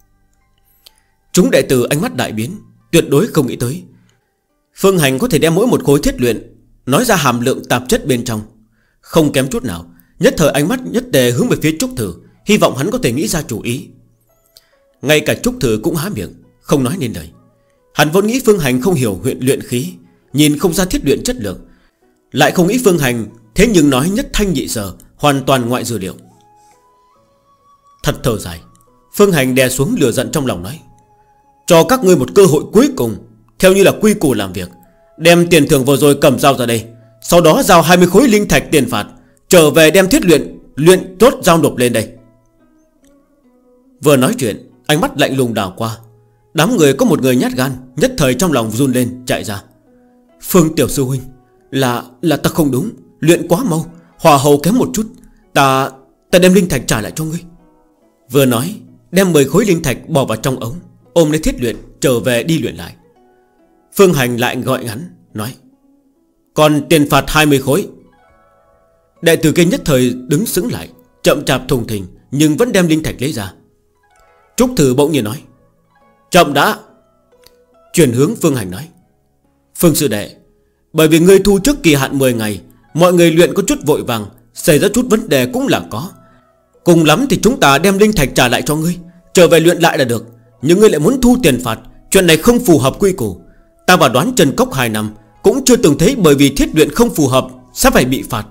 Chúng đệ tử ánh mắt đại biến, tuyệt đối không nghĩ tới Phương Hành có thể đem mỗi một khối thiết luyện nói ra hàm lượng tạp chất bên trong. Không kém chút nào, nhất thời ánh mắt nhất tề hướng về phía Trúc Thử, hy vọng hắn có thể nghĩ ra chủ ý. Ngay cả Trúc Thử cũng há miệng không nói nên lời. Hắn vốn nghĩ Phương Hành không hiểu huyện luyện khí, nhìn không ra thiết luyện chất lượng, lại không nghĩ Phương Hành thế nhưng nói nhất thanh nhị sở, hoàn toàn ngoại dữ liệu. Thật thở dài, Phương Hành đè xuống lửa giận trong lòng nói: Cho các ngươi một cơ hội cuối cùng, theo như là quy củ làm việc, đem tiền thưởng vừa rồi cầm dao ra đây, sau đó giao 20 khối linh thạch tiền phạt, trở về đem thiết luyện tốt giao nộp lên đây. Vừa nói chuyện, ánh mắt lạnh lùng đảo qua. Đám người có một người nhát gan, nhất thời trong lòng run lên chạy ra: Phương tiểu sư huynh, là ta không đúng, luyện quá mau, hòa hầu kém một chút, ta đem linh thạch trả lại cho ngươi. Vừa nói đem 10 khối linh thạch bỏ vào trong ống, ôm lấy thiết luyện trở về đi luyện lại. Phương Hành lại gọi hắn nói: Còn tiền phạt 20 khối. Đệ tử kia nhất thời đứng sững lại, chậm chạp thùng thình, nhưng vẫn đem linh thạch lấy ra. Trúc Thử bỗng nhiên nói: Chậm đã. Chuyển hướng Phương Hành nói: Phương sư đệ, bởi vì ngươi thu trước kỳ hạn 10 ngày, mọi người luyện có chút vội vàng, xảy ra chút vấn đề cũng là có. Cùng lắm thì chúng ta đem linh thạch trả lại cho ngươi, trở về luyện lại là được. Nhưng ngươi lại muốn thu tiền phạt, chuyện này không phù hợp quy củ. Ta vào đoán Trần Cốc 2 năm cũng chưa từng thấy bởi vì thiết luyện không phù hợp sẽ phải bị phạt.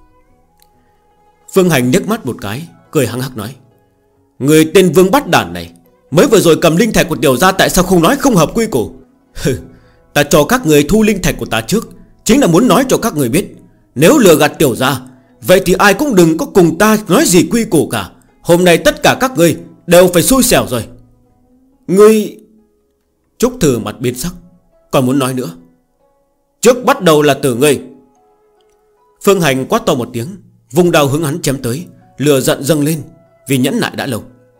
Phương Hành nhếch mắt một cái, cười hăng hắc nói: Người tên Vương Bát Đản này, mới vừa rồi cầm linh thạch của tiểu gia tại sao không nói không hợp quy củ? Ta cho các người thu linh thạch của ta trước, chính là muốn nói cho các người biết, nếu lừa gạt tiểu gia, vậy thì ai cũng đừng có cùng ta nói gì quy củ cả. Hôm nay tất cả các ngươi đều phải xui xẻo rồi. Ngươi... Trúc Thử mặt biến sắc, còn muốn nói nữa. Trước bắt đầu là từ ngươi. Phương Hành quát to một tiếng, vùng đao hướng hắn chém tới, lửa giận dâng lên vì nhẫn nại đã lâu.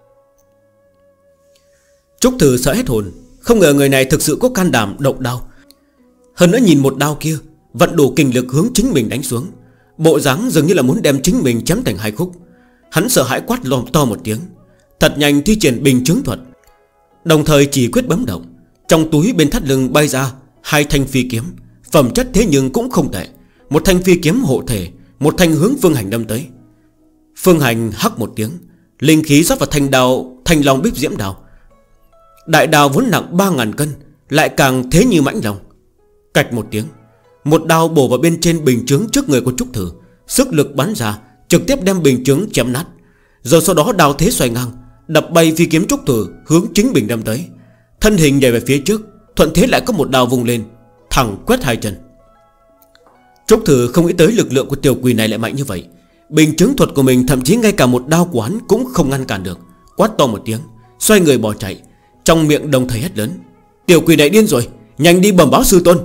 Trúc Thử sợ hết hồn, không ngờ người này thực sự có can đảm động đao. Hơn nữa nhìn một đao kia vận đủ kinh lực hướng chính mình đánh xuống, bộ dáng dường như là muốn đem chính mình chém thành 2 khúc. Hắn sợ hãi quát lom to một tiếng, thật nhanh thi triển bình chướng thuật, đồng thời chỉ quyết bấm động. Trong túi bên thắt lưng bay ra 2 thanh phi kiếm, phẩm chất thế nhưng cũng không tệ. Một thanh phi kiếm hộ thể, một thanh hướng Phương Hành đâm tới. Phương Hành hắc một tiếng, linh khí rót vào thanh đao Thanh Long Bích Diễm Đao. Đại đao vốn nặng 3000 cân, lại càng thế như mãnh long. Cạch một tiếng, một đao bổ vào bên trên bình chướng trước người của Trúc Thử. Sức lực bắn ra, trực tiếp đem bình chướng chém nát. Rồi sau đó đao thế xoay ngang, đập bay phi kiếm Trúc Thử hướng chính bình đâm tới. Thân hình nhảy về phía trước, thuận thế lại có một đao vùng lên, thẳng quét 2 chân. Trúc Thử không nghĩ tới lực lượng của tiểu quỷ này lại mạnh như vậy. Bình chứng thuật của mình thậm chí ngay cả một đao của hắn cũng không ngăn cản được. Quát to một tiếng, xoay người bỏ chạy, trong miệng đồng thời hét lớn: tiểu quỷ này điên rồi, nhanh đi bẩm báo sư tôn.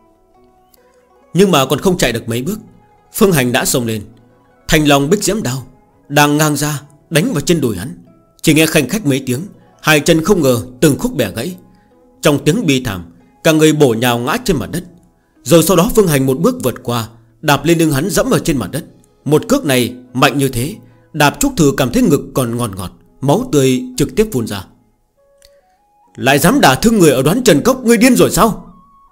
Nhưng mà còn không chạy được mấy bước, Phương Hành đã xông lên. Thanh Long Bích Diễm Đao đang ngang ra đánh vào chân đùi hắn. Chỉ nghe khanh khách mấy tiếng, 2 chân không ngờ từng khúc bẻ gãy. Trong tiếng bi thảm, cả người bổ nhào ngã trên mặt đất. Rồi sau đó Phương Hành một bước vượt qua, đạp lên lưng hắn dẫm vào trên mặt đất. Một cước này mạnh như thế, đạp Trúc Thử cảm thấy ngực còn ngọt ngọt, máu tươi trực tiếp phun ra. Lại dám đả thương người ở Đoán Trần Cốc, ngươi điên rồi sao?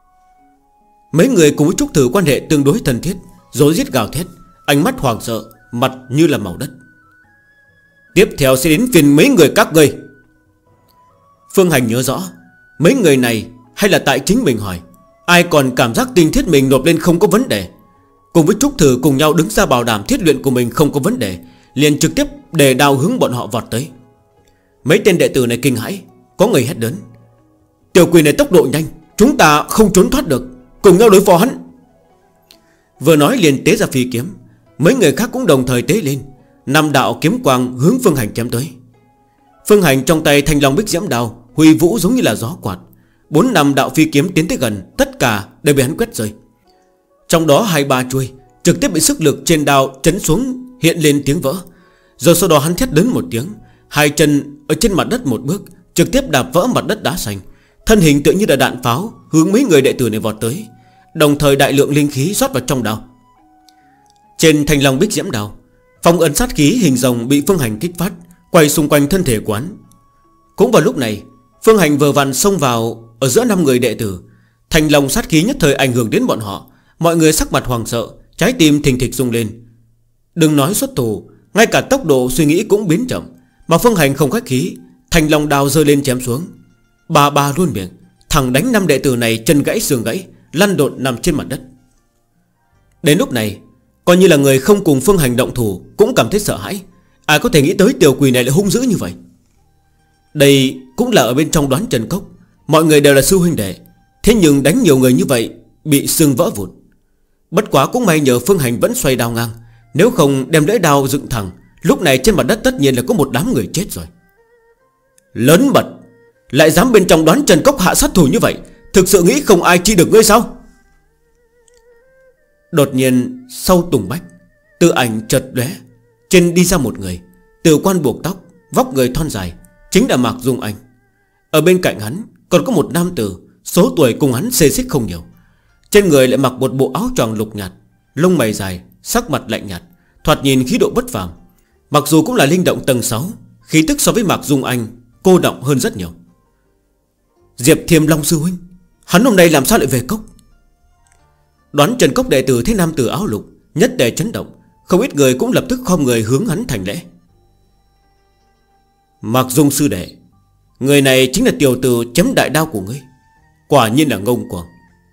Mấy người cùng với Trúc Thử quan hệ tương đối thân thiết, rối rít gào thét, ánh mắt hoảng sợ, mặt như là màu đất. Tiếp theo sẽ đến phiền mấy người các ngươi. Phương Hành nhớ rõ, mấy người này hay là tại chính mình hỏi, ai còn cảm giác tinh thiết mình nộp lên không có vấn đề, cùng với Trúc Thử cùng nhau đứng ra bảo đảm thiết luyện của mình không có vấn đề, liền trực tiếp đề đao hướng bọn họ vọt tới. Mấy tên đệ tử này kinh hãi, có người hét lớn: tiểu quỷ này tốc độ nhanh, chúng ta không trốn thoát được, cùng nhau đối phó hắn. Vừa nói liền tế ra phi kiếm. Mấy người khác cũng đồng thời tế lên, 5 đạo kiếm quang hướng Phương Hành chém tới. Phương Hành trong tay Thanh Long Bích Diễm Đao huy vũ giống như là gió quạt, 4-5 đạo phi kiếm tiến tới gần, tất cả đều bị hắn quét rơi. Trong đó 2-3 chuôi trực tiếp bị sức lực trên đao chấn xuống, hiện lên tiếng vỡ. Rồi sau đó hắn thét lớn một tiếng, 2 chân ở trên mặt đất một bước, trực tiếp đạp vỡ mặt đất đá xanh. Thân hình tự như là đạn pháo hướng mấy người đệ tử này vọt tới, đồng thời đại lượng linh khí rót vào trong đao. Trên Thanh Long Bích Diễm Đao, phong ấn sát khí hình rồng bị Phương Hành kích phát, quay xung quanh thân thể quán. Cũng vào lúc này, Phương Hành vừa vặn xông vào ở giữa 5 người đệ tử. Thanh Long sát khí nhất thời ảnh hưởng đến bọn họ. Mọi người sắc mặt hoàng sợ, trái tim thình thịch rung lên. Đừng nói xuất thủ, ngay cả tốc độ suy nghĩ cũng biến chậm. Mà Phương Hành không khách khí, Thanh Long đao rơi lên chém xuống, ba luôn miệng, thẳng đánh 5 đệ tử này chân gãy xương gãy, lăn đột nằm trên mặt đất. Đến lúc này, coi như là người không cùng Phương Hành động thủ cũng cảm thấy sợ hãi. Ai có thể nghĩ tới tiểu quỷ này lại hung dữ như vậy. Đây cũng là ở bên trong Đoán Trần Cốc, mọi người đều là sư huynh đệ, thế nhưng đánh nhiều người như vậy bị xương vỡ vụn. Bất quá cũng may nhờ Phương Hành vẫn xoay đao ngang, nếu không đem lưỡi đao dựng thẳng, lúc này trên mặt đất tất nhiên là có một đám người chết rồi. Lớn mật, lại dám bên trong Đoán Trần Cốc hạ sát thủ như vậy, thực sự nghĩ không ai chi được ngươi sao? Đột nhiên sau tùng bách, tư ảnh chợt lóe, trên đi ra một người, từ quan buộc tóc, vóc người thon dài, chính là Mạc Dung Anh. Ở bên cạnh hắn còn có một nam tử, số tuổi cùng hắn xê xích không nhiều. Trên người lại mặc một bộ áo choàng lục nhạt, lông mày dài, sắc mặt lạnh nhạt, thoạt nhìn khí độ bất phàm. Mặc dù cũng là linh động tầng 6, khí tức so với Mạc Dung Anh cô động hơn rất nhiều. Diệp Thiêm Long sư huynh, hắn hôm nay làm sao lại về cốc? Đoán Trần Cốc đệ tử thấy nam tử áo lục nhất tề chấn động, không ít người cũng lập tức khom người hướng hắn thành lễ. Mạc Dung sư đệ, người này chính là tiểu tử chém đại đao của ngươi, quả nhiên là ngông cuồng.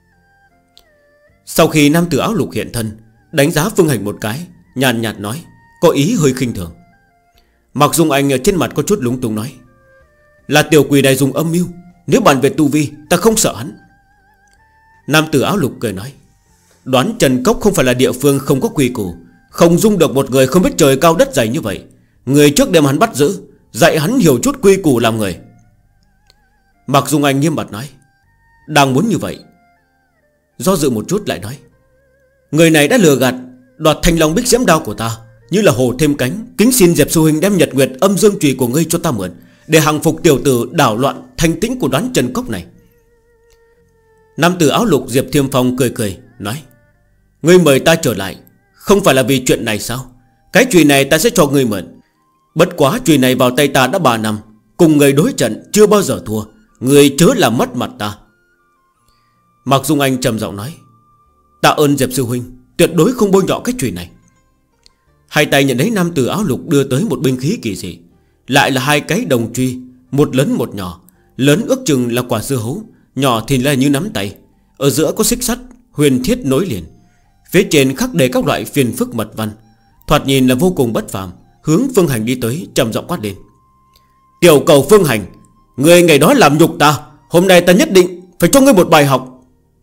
Sau khi nam tử áo lục hiện thân, đánh giá Phương Hành một cái, nhàn nhạt nói, có ý hơi khinh thường. Mạc Dung Anh ở trên mặt có chút lúng túng nói, là tiểu quỷ này dùng âm mưu, nếu bàn về tu vi ta không sợ hắn. Nam tử áo lục cười nói, Đoán Trần Cốc không phải là địa phương không có quy củ, không dung được một người không biết trời cao đất dày như vậy. Người trước đem hắn bắt giữ, dạy hắn hiểu chút quy củ làm người. Mạc Dung Anh nghiêm mặt nói, đang muốn như vậy. Do dự một chút lại nói, người này đã lừa gạt, đoạt Thanh Long Bích Diễm Đao của ta, như là hổ thêm cánh. Kính xin Diệp sư huynh đem Nhật Nguyệt Âm Dương Chùy của ngươi cho ta mượn, để hàng phục tiểu tử đảo loạn thanh tĩnh của Đoán Trần Cốc này. Nam tử áo lục Diệp Thiêm Phong cười cười nói, ngươi mời ta trở lại không phải là vì chuyện này sao? Cái chùy này ta sẽ cho ngươi mượn. Bất quá chùy này vào tay ta đã 3 năm, cùng người đối trận chưa bao giờ thua. Người chớ làm mất mặt ta. Mạc Dung Anh trầm giọng nói: Tạ ơn Diệp sư huynh, tuyệt đối không bôi nhọ cái chùy này. Hai tay nhận lấy nam tử áo lục đưa tới một binh khí kỳ dị, lại là hai cái đồng truy, một lớn một nhỏ. Lớn ước chừng là quả dưa hấu, nhỏ thì là như nắm tay. Ở giữa có xích sắt huyền thiết nối liền, phía trên khắc đầy các loại phiền phức mật văn, thoạt nhìn là vô cùng bất phàm. Hướng Phương Hành đi tới, trầm giọng quát lên: Tiểu cầu Phương Hành, người ngày đó làm nhục ta, hôm nay ta nhất định phải cho ngươi một bài học.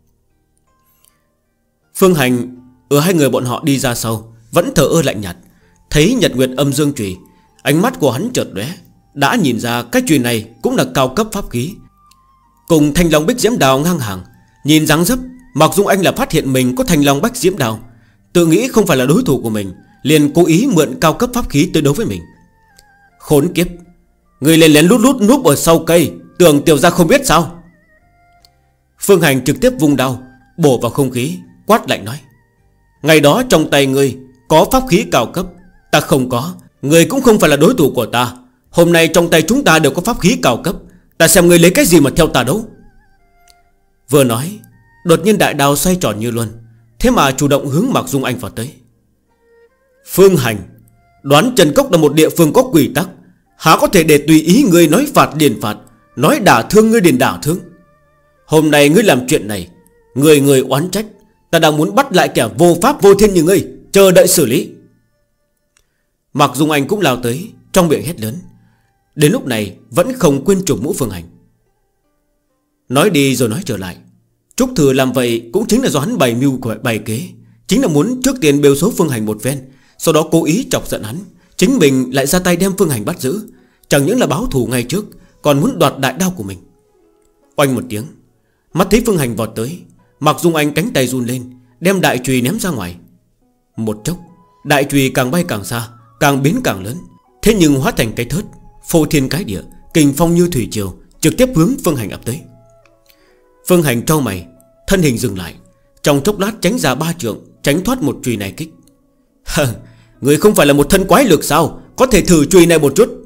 Phương Hành ở hai người bọn họ đi ra sau vẫn thờ ơ lạnh nhạt. Thấy Nhật Nguyệt Âm Dương chùy, ánh mắt của hắn chợt lóe, đã nhìn ra cái chùy này cũng là cao cấp pháp khí, cùng Thanh Long Bích Diễm Đào ngang hàng. Nhìn dáng dấp, Mạc Dung Anh là phát hiện mình có Thanh Long Bách Diễm Đào, tự nghĩ không phải là đối thủ của mình, liền cố ý mượn cao cấp pháp khí tới đấu với mình. Khốn kiếp, người lén lén lút lút núp ở sau cây, tưởng tiểu gia không biết sao? Phương Hành trực tiếp vung đao bổ vào không khí, quát lạnh nói: Ngày đó trong tay ngươi có pháp khí cao cấp, ta không có, ngươi cũng không phải là đối thủ của ta. Hôm nay trong tay chúng ta đều có pháp khí cao cấp, ta xem ngươi lấy cái gì mà theo ta đấu. Vừa nói, đột nhiên đại đao xoay tròn như luân, thế mà chủ động hướng Mạc Dung Anh vào tới. Phương Hành, đoán Trần Cốc là một địa phương có quy tắc, há có thể để tùy ý ngươi nói phạt liền phạt, nói đả thương ngươi liền đả thương. Hôm nay ngươi làm chuyện này, người người oán trách, ta đang muốn bắt lại kẻ vô pháp vô thiên như ngươi, chờ đợi xử lý. Mạc Dung Anh cũng lao tới, trong miệng hét lớn. Đến lúc này vẫn không quên trục mũ Phương Hành. Nói đi rồi nói trở lại, Trúc Thừa làm vậy cũng chính là do hắn bày mưu bày kế, chính là muốn trước tiên bêu xấu Phương Hành một phen, sau đó cố ý chọc giận hắn, chính mình lại ra tay đem Phương Hành bắt giữ. Chẳng những là báo thù ngay trước, còn muốn đoạt đại đao của mình. Oanh một tiếng, mắt thấy Phương Hành vọt tới, Mạc Dung Anh cánh tay run lên, đem đại chùy ném ra ngoài. Một chốc, đại chùy càng bay càng xa, càng biến càng lớn, thế nhưng hóa thành cái thớt, phô thiên cái địa, kình phong như thủy triều, trực tiếp hướng Phương Hành ập tới. Phương Hành trao mày, thân hình dừng lại, trong chốc lát tránh ra 3 trượng, tránh thoát một chùy này kích. Người không phải là một thân quái lực sao, có thể thử chùy này một chút.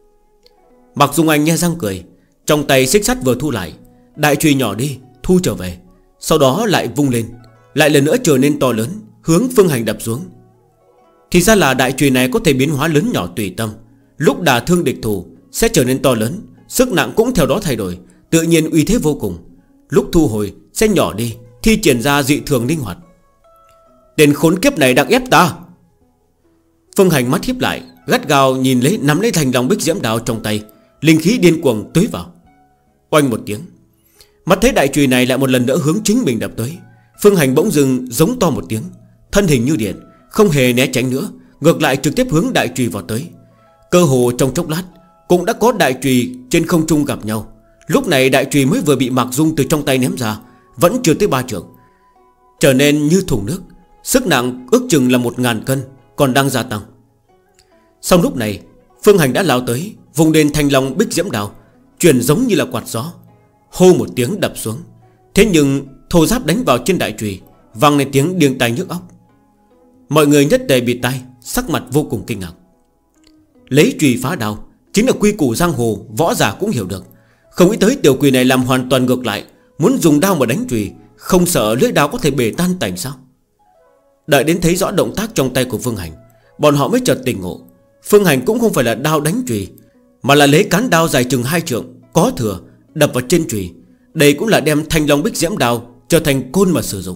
Mạc Dung Anh nhe răng cười, trong tay xích sắt vừa thu lại, đại chùy nhỏ đi, thu trở về, sau đó lại vung lên, lại lần nữa trở nên to lớn, hướng Phương Hành đập xuống. Thì ra là đại chùy này có thể biến hóa lớn nhỏ tùy tâm, lúc đả thương địch thủ sẽ trở nên to lớn, sức nặng cũng theo đó thay đổi, tự nhiên uy thế vô cùng. Lúc thu hồi sẽ nhỏ đi, thi triển ra dị thường linh hoạt. Tên khốn kiếp này đang ép ta. Phương Hành mắt híp lại, gắt gao nhìn lấy, nắm lấy Thanh Long Bích Diễm Đao trong tay, linh khí điên cuồng tưới vào. Oanh một tiếng, mắt thấy đại chùy này lại một lần nữa hướng chính mình đập tới. Phương Hành bỗng dừng giống to một tiếng, thân hình như điện, không hề né tránh nữa, ngược lại trực tiếp hướng đại chùy vào tới. Cơ hồ trong chốc lát cũng đã có đại chùy trên không trung gặp nhau. Lúc này đại chùy mới vừa bị Mạc Dung từ trong tay ném ra, vẫn chưa tới 3 trượng, trở nên như thùng nước, sức nặng ước chừng là 1000 cân, còn đang gia tăng. Sau lúc này Phương Hành đã lao tới, vùng lên Thanh Long Bích Diễm Đao, chuyển giống như là quạt gió, hô một tiếng đập xuống. Thế nhưng thô giáp đánh vào trên đại chùy, vang lên tiếng điếng tai nhức óc. Mọi người nhất tề bịt tai, sắc mặt vô cùng kinh ngạc. Lấy chùy phá đao chính là quy củ giang hồ, võ giả cũng hiểu được. Không nghĩ tới tiểu quỷ này làm hoàn toàn ngược lại, muốn dùng đao mà đánh chùy, không sợ lưỡi đao có thể bể tan tành sao? Đợi đến thấy rõ động tác trong tay của Phương Hành, bọn họ mới chợt tỉnh ngộ. Phương Hành cũng không phải là đao đánh chùy, mà là lấy cán đao dài chừng 2 trượng có thừa đập vào trên chùy. Đây cũng là đem Thanh Long Bích Diễm Đao trở thành côn mà sử dụng.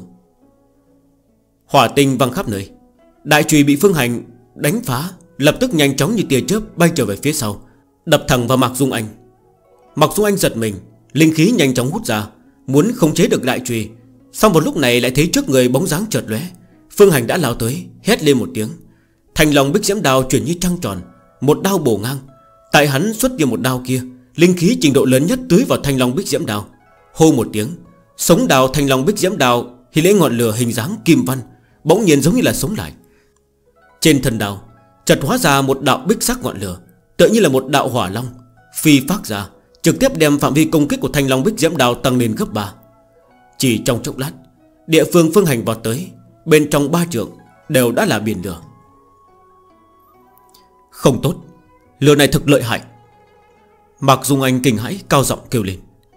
Hỏa tinh văng khắp nơi, đại chùy bị Phương Hành đánh phá, lập tức nhanh chóng như tia chớp bay trở về phía sau, đập thẳng vào Mạc Dung Anh. Mạc Dung Anh giật mình, linh khí nhanh chóng hút ra, muốn khống chế được đại chùy. Xong một lúc này lại thấy trước người bóng dáng chợt lóe, Phương Hành đã lao tới, hét lên một tiếng. Thanh Long Bích Diễm Đao chuyển như trăng tròn, một đao bổ ngang. Tại hắn xuất hiện một đao kia, linh khí trình độ lớn nhất tưới vào Thanh Long Bích Diễm Đao. Hô một tiếng, sống đao Thanh Long Bích Diễm Đao thì lấy ngọn lửa hình dáng kim văn, bỗng nhiên giống như là sống lại. Trên thân đao chợt hóa ra một đạo bích sắc ngọn lửa, tựa như là một đạo hỏa long phi phát ra, trực tiếp đem phạm vi công kích của Thanh Long Bích Diễm Đao tăng lên gấp 3. Chỉ trong chốc lát, địa phương Phương Hành vọt tới, bên trong 3 trượng đều đã là biển lửa. Không tốt, lửa này thực lợi hại. Mạc Dung Anh kinh hãi cao giọng kêu lên.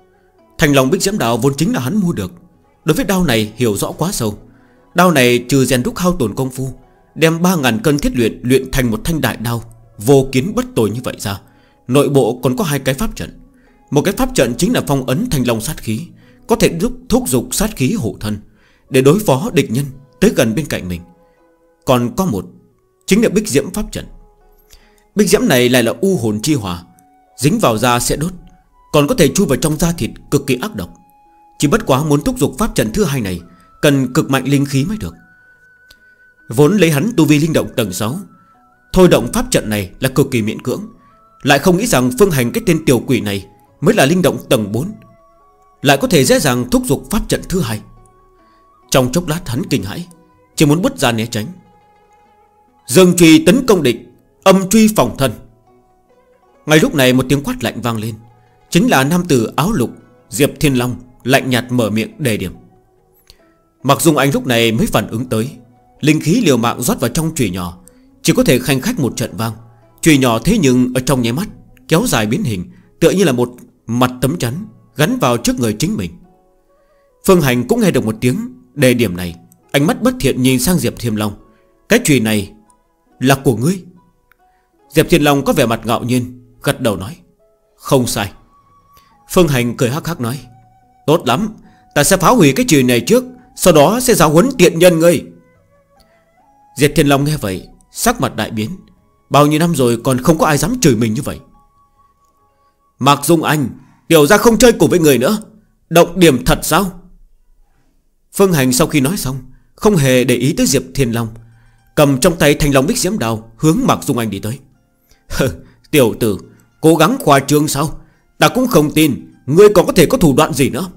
Thanh Long Bích Diễm Đao vốn chính là hắn mua được. Đối với đao này hiểu rõ quá sâu. Đao này trừ rèn đúc hao tổn công phu, đem 3.000 cân thiết luyện thành một thanh đại đao vô kiến bất tồi như vậy ra, nội bộ còn có 2 cái pháp trận. Một cái pháp trận chính là phong ấn Thanh Long sát khí, có thể giúp thúc giục sát khí hộ thân để đối phó địch nhân tới gần bên cạnh mình. Còn có một chính là Bích Diễm pháp trận. Bích Diễm này lại là u hồn chi hỏa, dính vào da sẽ đốt, còn có thể chui vào trong da thịt, cực kỳ ác độc. Chỉ bất quá muốn thúc giục pháp trận thứ 2 này cần cực mạnh linh khí mới được. Vốn lấy hắn tu vi linh động tầng 6, thôi động pháp trận này là cực kỳ miễn cưỡng. Lại không nghĩ rằng Phương Hành cái tên tiểu quỷ này mới là linh động tầng 4, lại có thể dễ dàng thúc giục pháp trận thứ 2. Trong chốc lát hắn kinh hãi, chỉ muốn bứt ra né tránh. Dương truy tấn công địch, âm truy phòng thân. Ngay lúc này một tiếng quát lạnh vang lên. Chính là nam tử áo lục Diệp Thiên Long lạnh nhạt mở miệng đề điểm. Mặc Dung Anh lúc này mới phản ứng tới, linh khí liều mạng rót vào trong chùy nhỏ, chỉ có thể khanh khách một trận vang. Chùy nhỏ thế nhưng ở trong nháy mắt kéo dài biến hình, tựa như là một mặt tấm chắn gắn vào trước người chính mình. Phương Hành cũng nghe được một tiếng đề điểm này, ánh mắt bất thiện nhìn sang Diệp Thiên Long. Cái chùy này là của ngươi? Diệp Thiên Long có vẻ mặt ngạo nhiên, gật đầu nói không sai. Phương Hành cười hắc hắc nói tốt lắm, ta sẽ phá hủy cái chùy này trước, sau đó sẽ giáo huấn tiện nhân ngươi. Diệp Thiên Long nghe vậy sắc mặt đại biến. Bao nhiêu năm rồi còn không có ai dám chửi mình như vậy. Mạc Dung Anh, tiểu ra không chơi cùng với người nữa, động điểm thật sao? Phương Hành sau khi nói xong không hề để ý tới Diệp Thiên Long, cầm trong tay Thanh Long Bích Diễm Đao hướng Mạc Dung Anh đi tới. Tiểu tử, cố gắng khoa trương sao? Ta cũng không tin ngươi còn có thể có thủ đoạn gì nữa.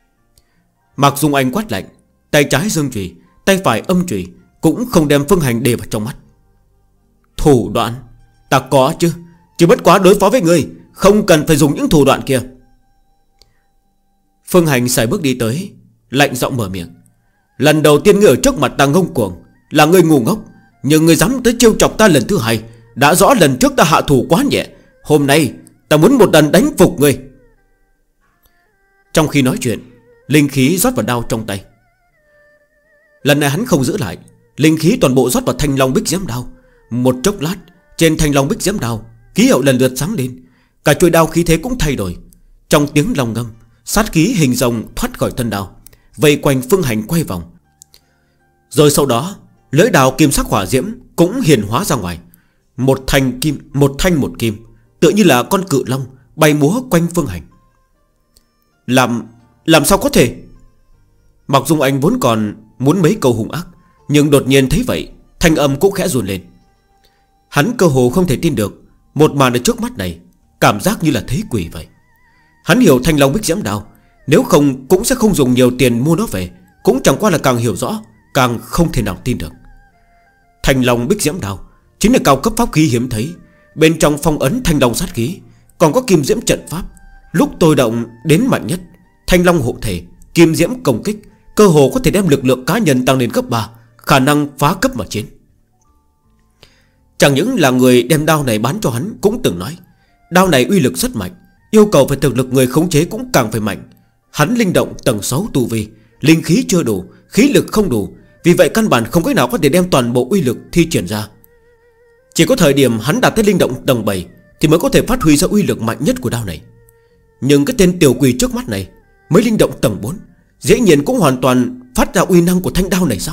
Mạc Dung Anh quát lạnh, tay trái dương chùy, tay phải âm chùy, cũng không đem Phương Hành để vào trong mắt. Thủ đoạn? Ta có chứ, chỉ bất quá đối phó với ngươi không cần phải dùng những thủ đoạn kia. Phương Hành sải bước đi tới, lạnh giọng mở miệng. Lần đầu tiên ngươi ở trước mặt ta ngông cuồng, là ngươi ngu ngốc, nhưng ngươi dám tới trêu chọc ta lần thứ 2. Đã rõ lần trước ta hạ thủ quá nhẹ, hôm nay ta muốn một lần đánh phục ngươi. Trong khi nói chuyện, linh khí rót vào đao trong tay. Lần này hắn không giữ lại, linh khí toàn bộ rót vào Thanh Long Bích Diễm Đao. Một chốc lát, trên Thanh Long Bích Diễm Đao ký hiệu lần lượt sáng lên, cả chuôi đao khí thế cũng thay đổi. Trong tiếng long ngâm, sát khí hình rồng thoát khỏi thân đao, vây quanh Phương Hành quay vòng. Rồi sau đó, lưỡi đao kim sắc hỏa diễm cũng hiển hóa ra ngoài. Một thanh một kim, tựa như là con cự long bay múa quanh Phương Hành. Làm sao có thể? Mặc Dung Anh vốn còn muốn mấy câu hung ác, nhưng đột nhiên thấy vậy, thanh âm cũng khẽ run lên. Hắn cơ hồ không thể tin được một màn ở trước mắt này, cảm giác như là thấy quỷ vậy. Hắn hiểu Thanh Long Bích Diễm Đao, nếu không cũng sẽ không dùng nhiều tiền mua nó về, cũng chẳng qua là càng hiểu rõ càng không thể nào tin được. Thanh Long Bích Diễm Đao chính là cao cấp pháp khí hiếm thấy, bên trong phong ấn Thanh Long sát khí, còn có kim diễm trận pháp. Lúc tôi động đến mạnh nhất, Thanh Long hộ thể, kim diễm công kích, cơ hồ có thể đem lực lượng cá nhân tăng lên cấp 3, khả năng phá cấp mà chiến. Chẳng những là người đem đao này bán cho hắn cũng từng nói, đao này uy lực rất mạnh, yêu cầu về thực lực người khống chế cũng càng phải mạnh. Hắn linh động tầng 6 tu vi, linh khí chưa đủ, khí lực không đủ, vì vậy căn bản không cách nào có thể đem toàn bộ uy lực thi triển ra. Chỉ có thời điểm hắn đạt tới linh động tầng 7 thì mới có thể phát huy ra uy lực mạnh nhất của đao này. Nhưng cái tên tiểu quỷ trước mắt này mới linh động tầng 4, dễ nhiên cũng hoàn toàn phát ra uy năng của thanh đao này sao?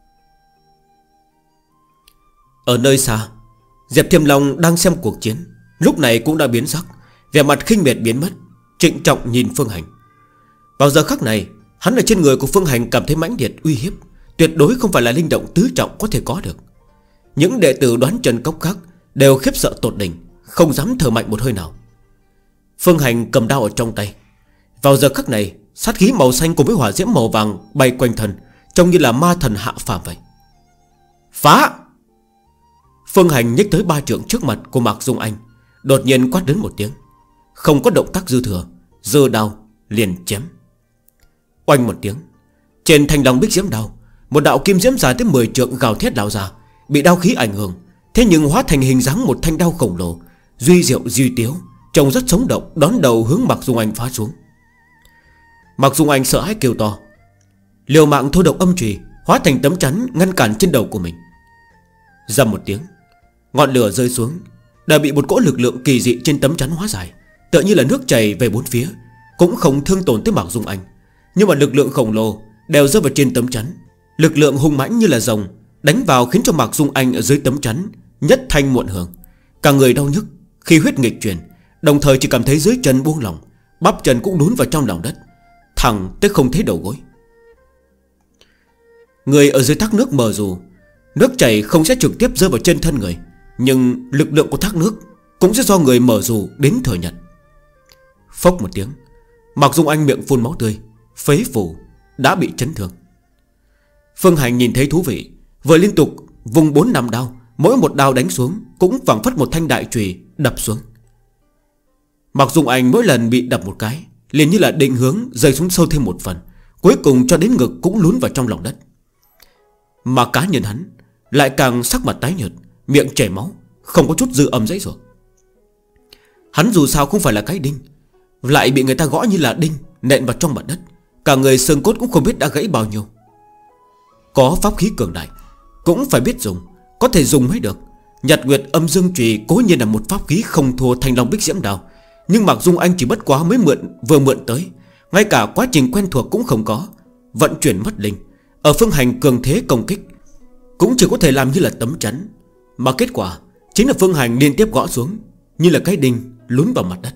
Ở nơi xa, Diệp Thiên Long đang xem cuộc chiến, lúc này cũng đã biến sắc, vẻ mặt khinh miệt biến mất, trịnh trọng nhìn Phương Hành. Vào giờ khắc này, hắn ở trên người của Phương Hành cảm thấy mãnh liệt uy hiếp, tuyệt đối không phải là linh động tứ trọng có thể có được. Những đệ tử Đoán Trần Cốc khác đều khiếp sợ tột đỉnh, không dám thở mạnh một hơi nào. Phương Hành cầm đao ở trong tay. Vào giờ khắc này, sát khí màu xanh cùng với hỏa diễm màu vàng bay quanh thân, trông như là ma thần hạ phàm vậy. Phá! Phương Hành nhích tới 3 trượng trước mặt của Mạc Dung Anh, đột nhiên quát đến một tiếng, không có động tác dư thừa, giơ đao liền chém. Oanh một tiếng, trên Thanh Long Bích Diễm Đao, một đạo kim diễm dài tới 10 trượng gào thét lao ra, bị đao khí ảnh hưởng, thế nhưng hóa thành hình dáng một thanh đao khổng lồ, duy diệu duy tiếu, trông rất sống động, đón đầu hướng Mạc Dung Anh phá xuống. Mạc Dung Anh sợ hãi kêu to, liều mạng thôi độc âm chùy hóa thành tấm chắn ngăn cản trên đầu của mình. Rầm một tiếng, ngọn lửa rơi xuống, đã bị một cỗ lực lượng kỳ dị trên tấm chắn hóa giải, tựa như là nước chảy về bốn phía, cũng không thương tổn tới Mạc Dung Anh. Nhưng mà lực lượng khổng lồ đều rơi vào trên tấm chắn, lực lượng hung mãnh như là rồng đánh vào, khiến cho Mạc Dung Anh ở dưới tấm chắn nhất thanh muộn hưởng, cả người đau nhức, khí huyết nghịch chuyển, đồng thời chỉ cảm thấy dưới chân buông lỏng, bắp chân cũng đún vào trong lòng đất, thẳng tới không thấy đầu gối. Người ở dưới thác nước mờ dù nước chảy không sẽ trực tiếp rơi vào chân thân người, nhưng lực lượng của thác nước cũng sẽ do người mở dù đến thừa nhận. Phốc một tiếng, Mạc Dung Anh miệng phun máu tươi, phế phủ đã bị chấn thương. Phương Hành nhìn thấy thú vị, vừa liên tục vùng 4-5 đao, mỗi một đao đánh xuống cũng phảng phất một thanh đại chùy đập xuống. Mạc Dung Anh mỗi lần bị đập một cái, liền như là định hướng rơi xuống sâu thêm một phần, cuối cùng cho đến ngực cũng lún vào trong lòng đất. Mà cá nhân hắn lại càng sắc mặt tái nhợt, miệng chảy máu, không có chút dư âm dãy rồi. Hắn dù sao không phải là cái đinh, lại bị người ta gõ như là đinh nện vào trong mặt đất, cả người xương cốt cũng không biết đã gãy bao nhiêu. Có pháp khí cường đại cũng phải biết dùng, có thể dùng mới được. Nhật Nguyệt Âm Dương Chùy cố nhiên là một pháp khí không thua Thanh Long Bích Diễm Đao, nhưng Mạc Dung Anh chỉ bất quá mới vừa mượn tới, ngay cả quá trình quen thuộc cũng không có, vận chuyển mất linh. Ở Phương Hành cường thế công kích cũng chỉ có thể làm như là tấm chắn, mà kết quả chính là Phương Hành liên tiếp gõ xuống như là cái đinh lún vào mặt đất.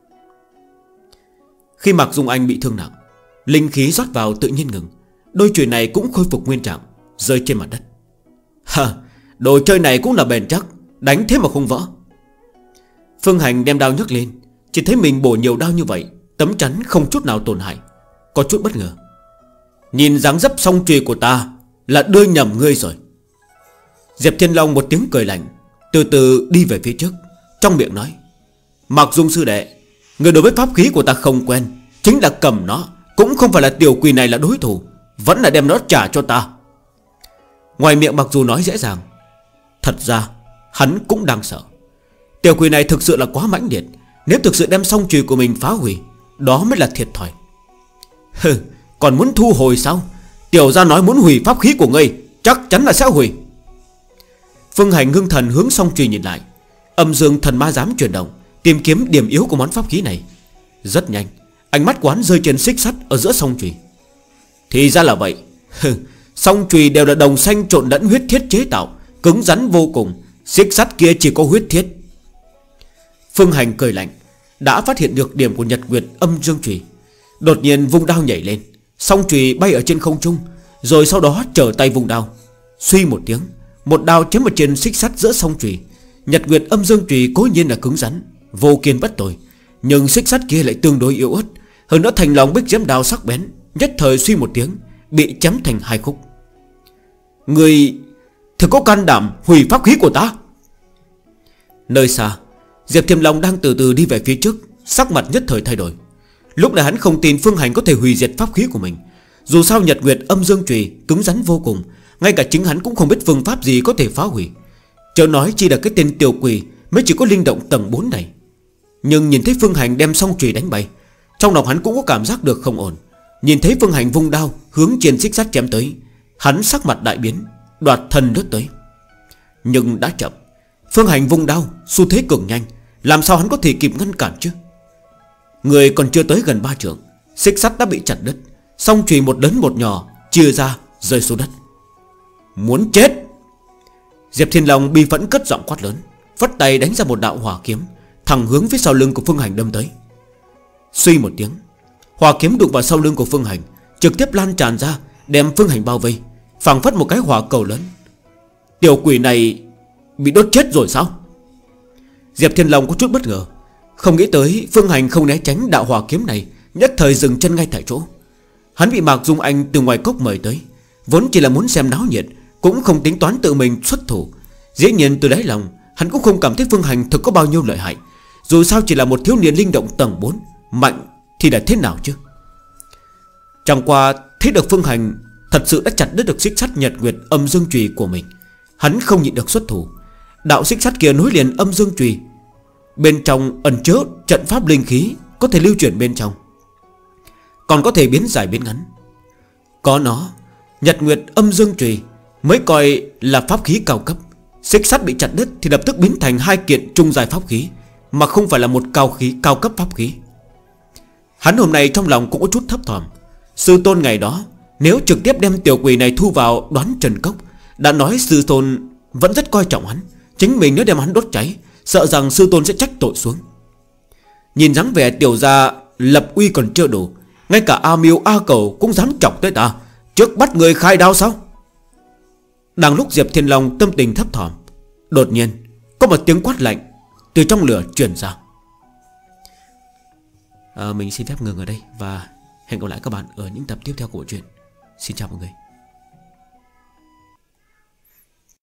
Khi Mạc Dung Anh bị thương nặng, linh khí rót vào tự nhiên ngừng, đôi chùy này cũng khôi phục nguyên trạng, rơi trên mặt đất. Ha, đồ chơi này cũng là bền chắc, đánh thế mà không vỡ. Phương Hành đem đao nhấc lên, chỉ thấy mình bổ nhiều đao như vậy, tấm chắn không chút nào tổn hại, có chút bất ngờ. Nhìn dáng dấp song chùy của ta là đưa nhầm ngươi rồi. Diệp Thiên Long một tiếng cười lạnh, từ từ đi về phía trước, trong miệng nói, Mạc Dung sư đệ, người đối với pháp khí của ta không quen, chính là cầm nó, cũng không phải là tiểu quỷ này là đối thủ, vẫn là đem nó trả cho ta. Ngoài miệng mặc dù nói dễ dàng, thật ra hắn cũng đang sợ. Tiểu quỷ này thực sự là quá mãnh liệt, nếu thực sự đem song chùy của mình phá hủy, đó mới là thiệt thòi. Hừ, còn muốn thu hồi sao? Tiểu gia nói muốn hủy pháp khí của ngươi, chắc chắn là sẽ hủy. Phương Hành ngưng thần hướng song chùy nhìn lại, âm dương thần ma giám chuyển động, tìm kiếm điểm yếu của món pháp khí này. Rất nhanh, ánh mắt quán rơi trên xích sắt ở giữa song chùy. Thì ra là vậy. Song chùy đều là đồng xanh trộn lẫn huyết thiết chế tạo, cứng rắn vô cùng. Xích sắt kia chỉ có huyết thiết. Phương Hành cười lạnh, đã phát hiện được điểm của Nhật Nguyệt Âm Dương Chùy, đột nhiên vung đao nhảy lên, song chùy bay ở trên không trung, rồi sau đó trở tay vung đao. Suy một tiếng, một đao chém vào trên xích sắt giữa song chùy. Nhật Nguyệt Âm Dương Chùy cố nhiên là cứng rắn, vô kiên bất tồi, nhưng xích sắt kia lại tương đối yếu ớt, hơn nữa Thanh Long Bích Diễm Đao sắc bén, nhất thời suy một tiếng bị chém thành hai khúc. Người thực có can đảm hủy pháp khí của ta? Nơi xa, Diệp Thiêm Long đang từ từ đi về phía trước, sắc mặt nhất thời thay đổi. Lúc này hắn không tin Phương Hành có thể hủy diệt pháp khí của mình. Dù sao Nhật Nguyệt Âm Dương Chùy cứng rắn vô cùng, ngay cả chính hắn cũng không biết phương pháp gì có thể phá hủy, chớ nói chi là cái tên tiểu quỷ mới chỉ có linh động tầng 4 này. Nhưng nhìn thấy Phương Hành đem song chùy đánh bay, trong lòng hắn cũng có cảm giác được không ổn. Nhìn thấy Phương Hành vung đao hướng trên xích sắt chém tới, hắn sắc mặt đại biến, đoạt thân lướt tới. Nhưng đã chậm. Phương Hành vung đao xu thế cường nhanh, làm sao hắn có thể kịp ngăn cản chứ? Người còn chưa tới gần 3 trượng, xích sắt đã bị chặt đứt, song chùy một lớn một nhỏ chia ra rơi xuống đất. Muốn chết! Diệp Thiên Long bi phẫn cất giọng quát lớn, phất tay đánh ra một đạo hỏa kiếm, thẳng hướng phía sau lưng của Phương Hành đâm tới. Suy một tiếng, hỏa kiếm đụng vào sau lưng của Phương Hành, trực tiếp lan tràn ra, đem Phương Hành bao vây, phảng phất một cái hỏa cầu lớn. Tiểu quỷ này bị đốt chết rồi sao? Diệp Thiên Long có chút bất ngờ, không nghĩ tới Phương Hành không né tránh đạo hỏa kiếm này, nhất thời dừng chân ngay tại chỗ. Hắn bị Mạc Dung Anh từ ngoài cốc mời tới, vốn chỉ là muốn xem náo nhiệt, cũng không tính toán tự mình xuất thủ. Dĩ nhiên từ đáy lòng hắn cũng không cảm thấy Phương Hành thực có bao nhiêu lợi hại, dù sao chỉ là một thiếu niên linh động tầng 4, mạnh thì đã thế nào chứ? Chẳng qua thấy được Phương Hành thật sự đã chặt đứt được xích sắt Nhật Nguyệt Âm Dương Chùy của mình, hắn không nhịn được xuất thủ. Đạo xích sắt kia nối liền âm dương chùy, bên trong ẩn chứa trận pháp linh khí có thể lưu chuyển bên trong. còn có thể biến dài biến ngắn. Có nó, Nhật Nguyệt Âm Dương Chùy mới coi là pháp khí cao cấp. Xích sắt bị chặt đứt thì lập tức biến thành 2 kiện trung dài pháp khí, mà không phải là một cao cấp pháp khí. Hắn hôm nay trong lòng cũng có chút thấp thỏm. Sư tôn ngày đó nếu trực tiếp đem tiểu quỷ này thu vào Đoán Trần Cốc, đã nói sư tôn vẫn rất coi trọng hắn. Chính mình nếu đem hắn đốt cháy, sợ rằng sư tôn sẽ trách tội xuống. Nhìn dáng vẻ tiểu gia lập uy còn chưa đủ, ngay cả A Miêu A Cầu cũng dám chọc tới ta. Trước bắt người khai đao sao? Đang lúc Diệp Thiên Long tâm tình thấp thỏm, đột nhiên có một tiếng quát lạnh từ trong lửa truyền ra. Mình xin phép ngừng ở đây và hẹn gặp lại các bạn ở những tập tiếp theo của bộ truyện. Xin chào mọi người.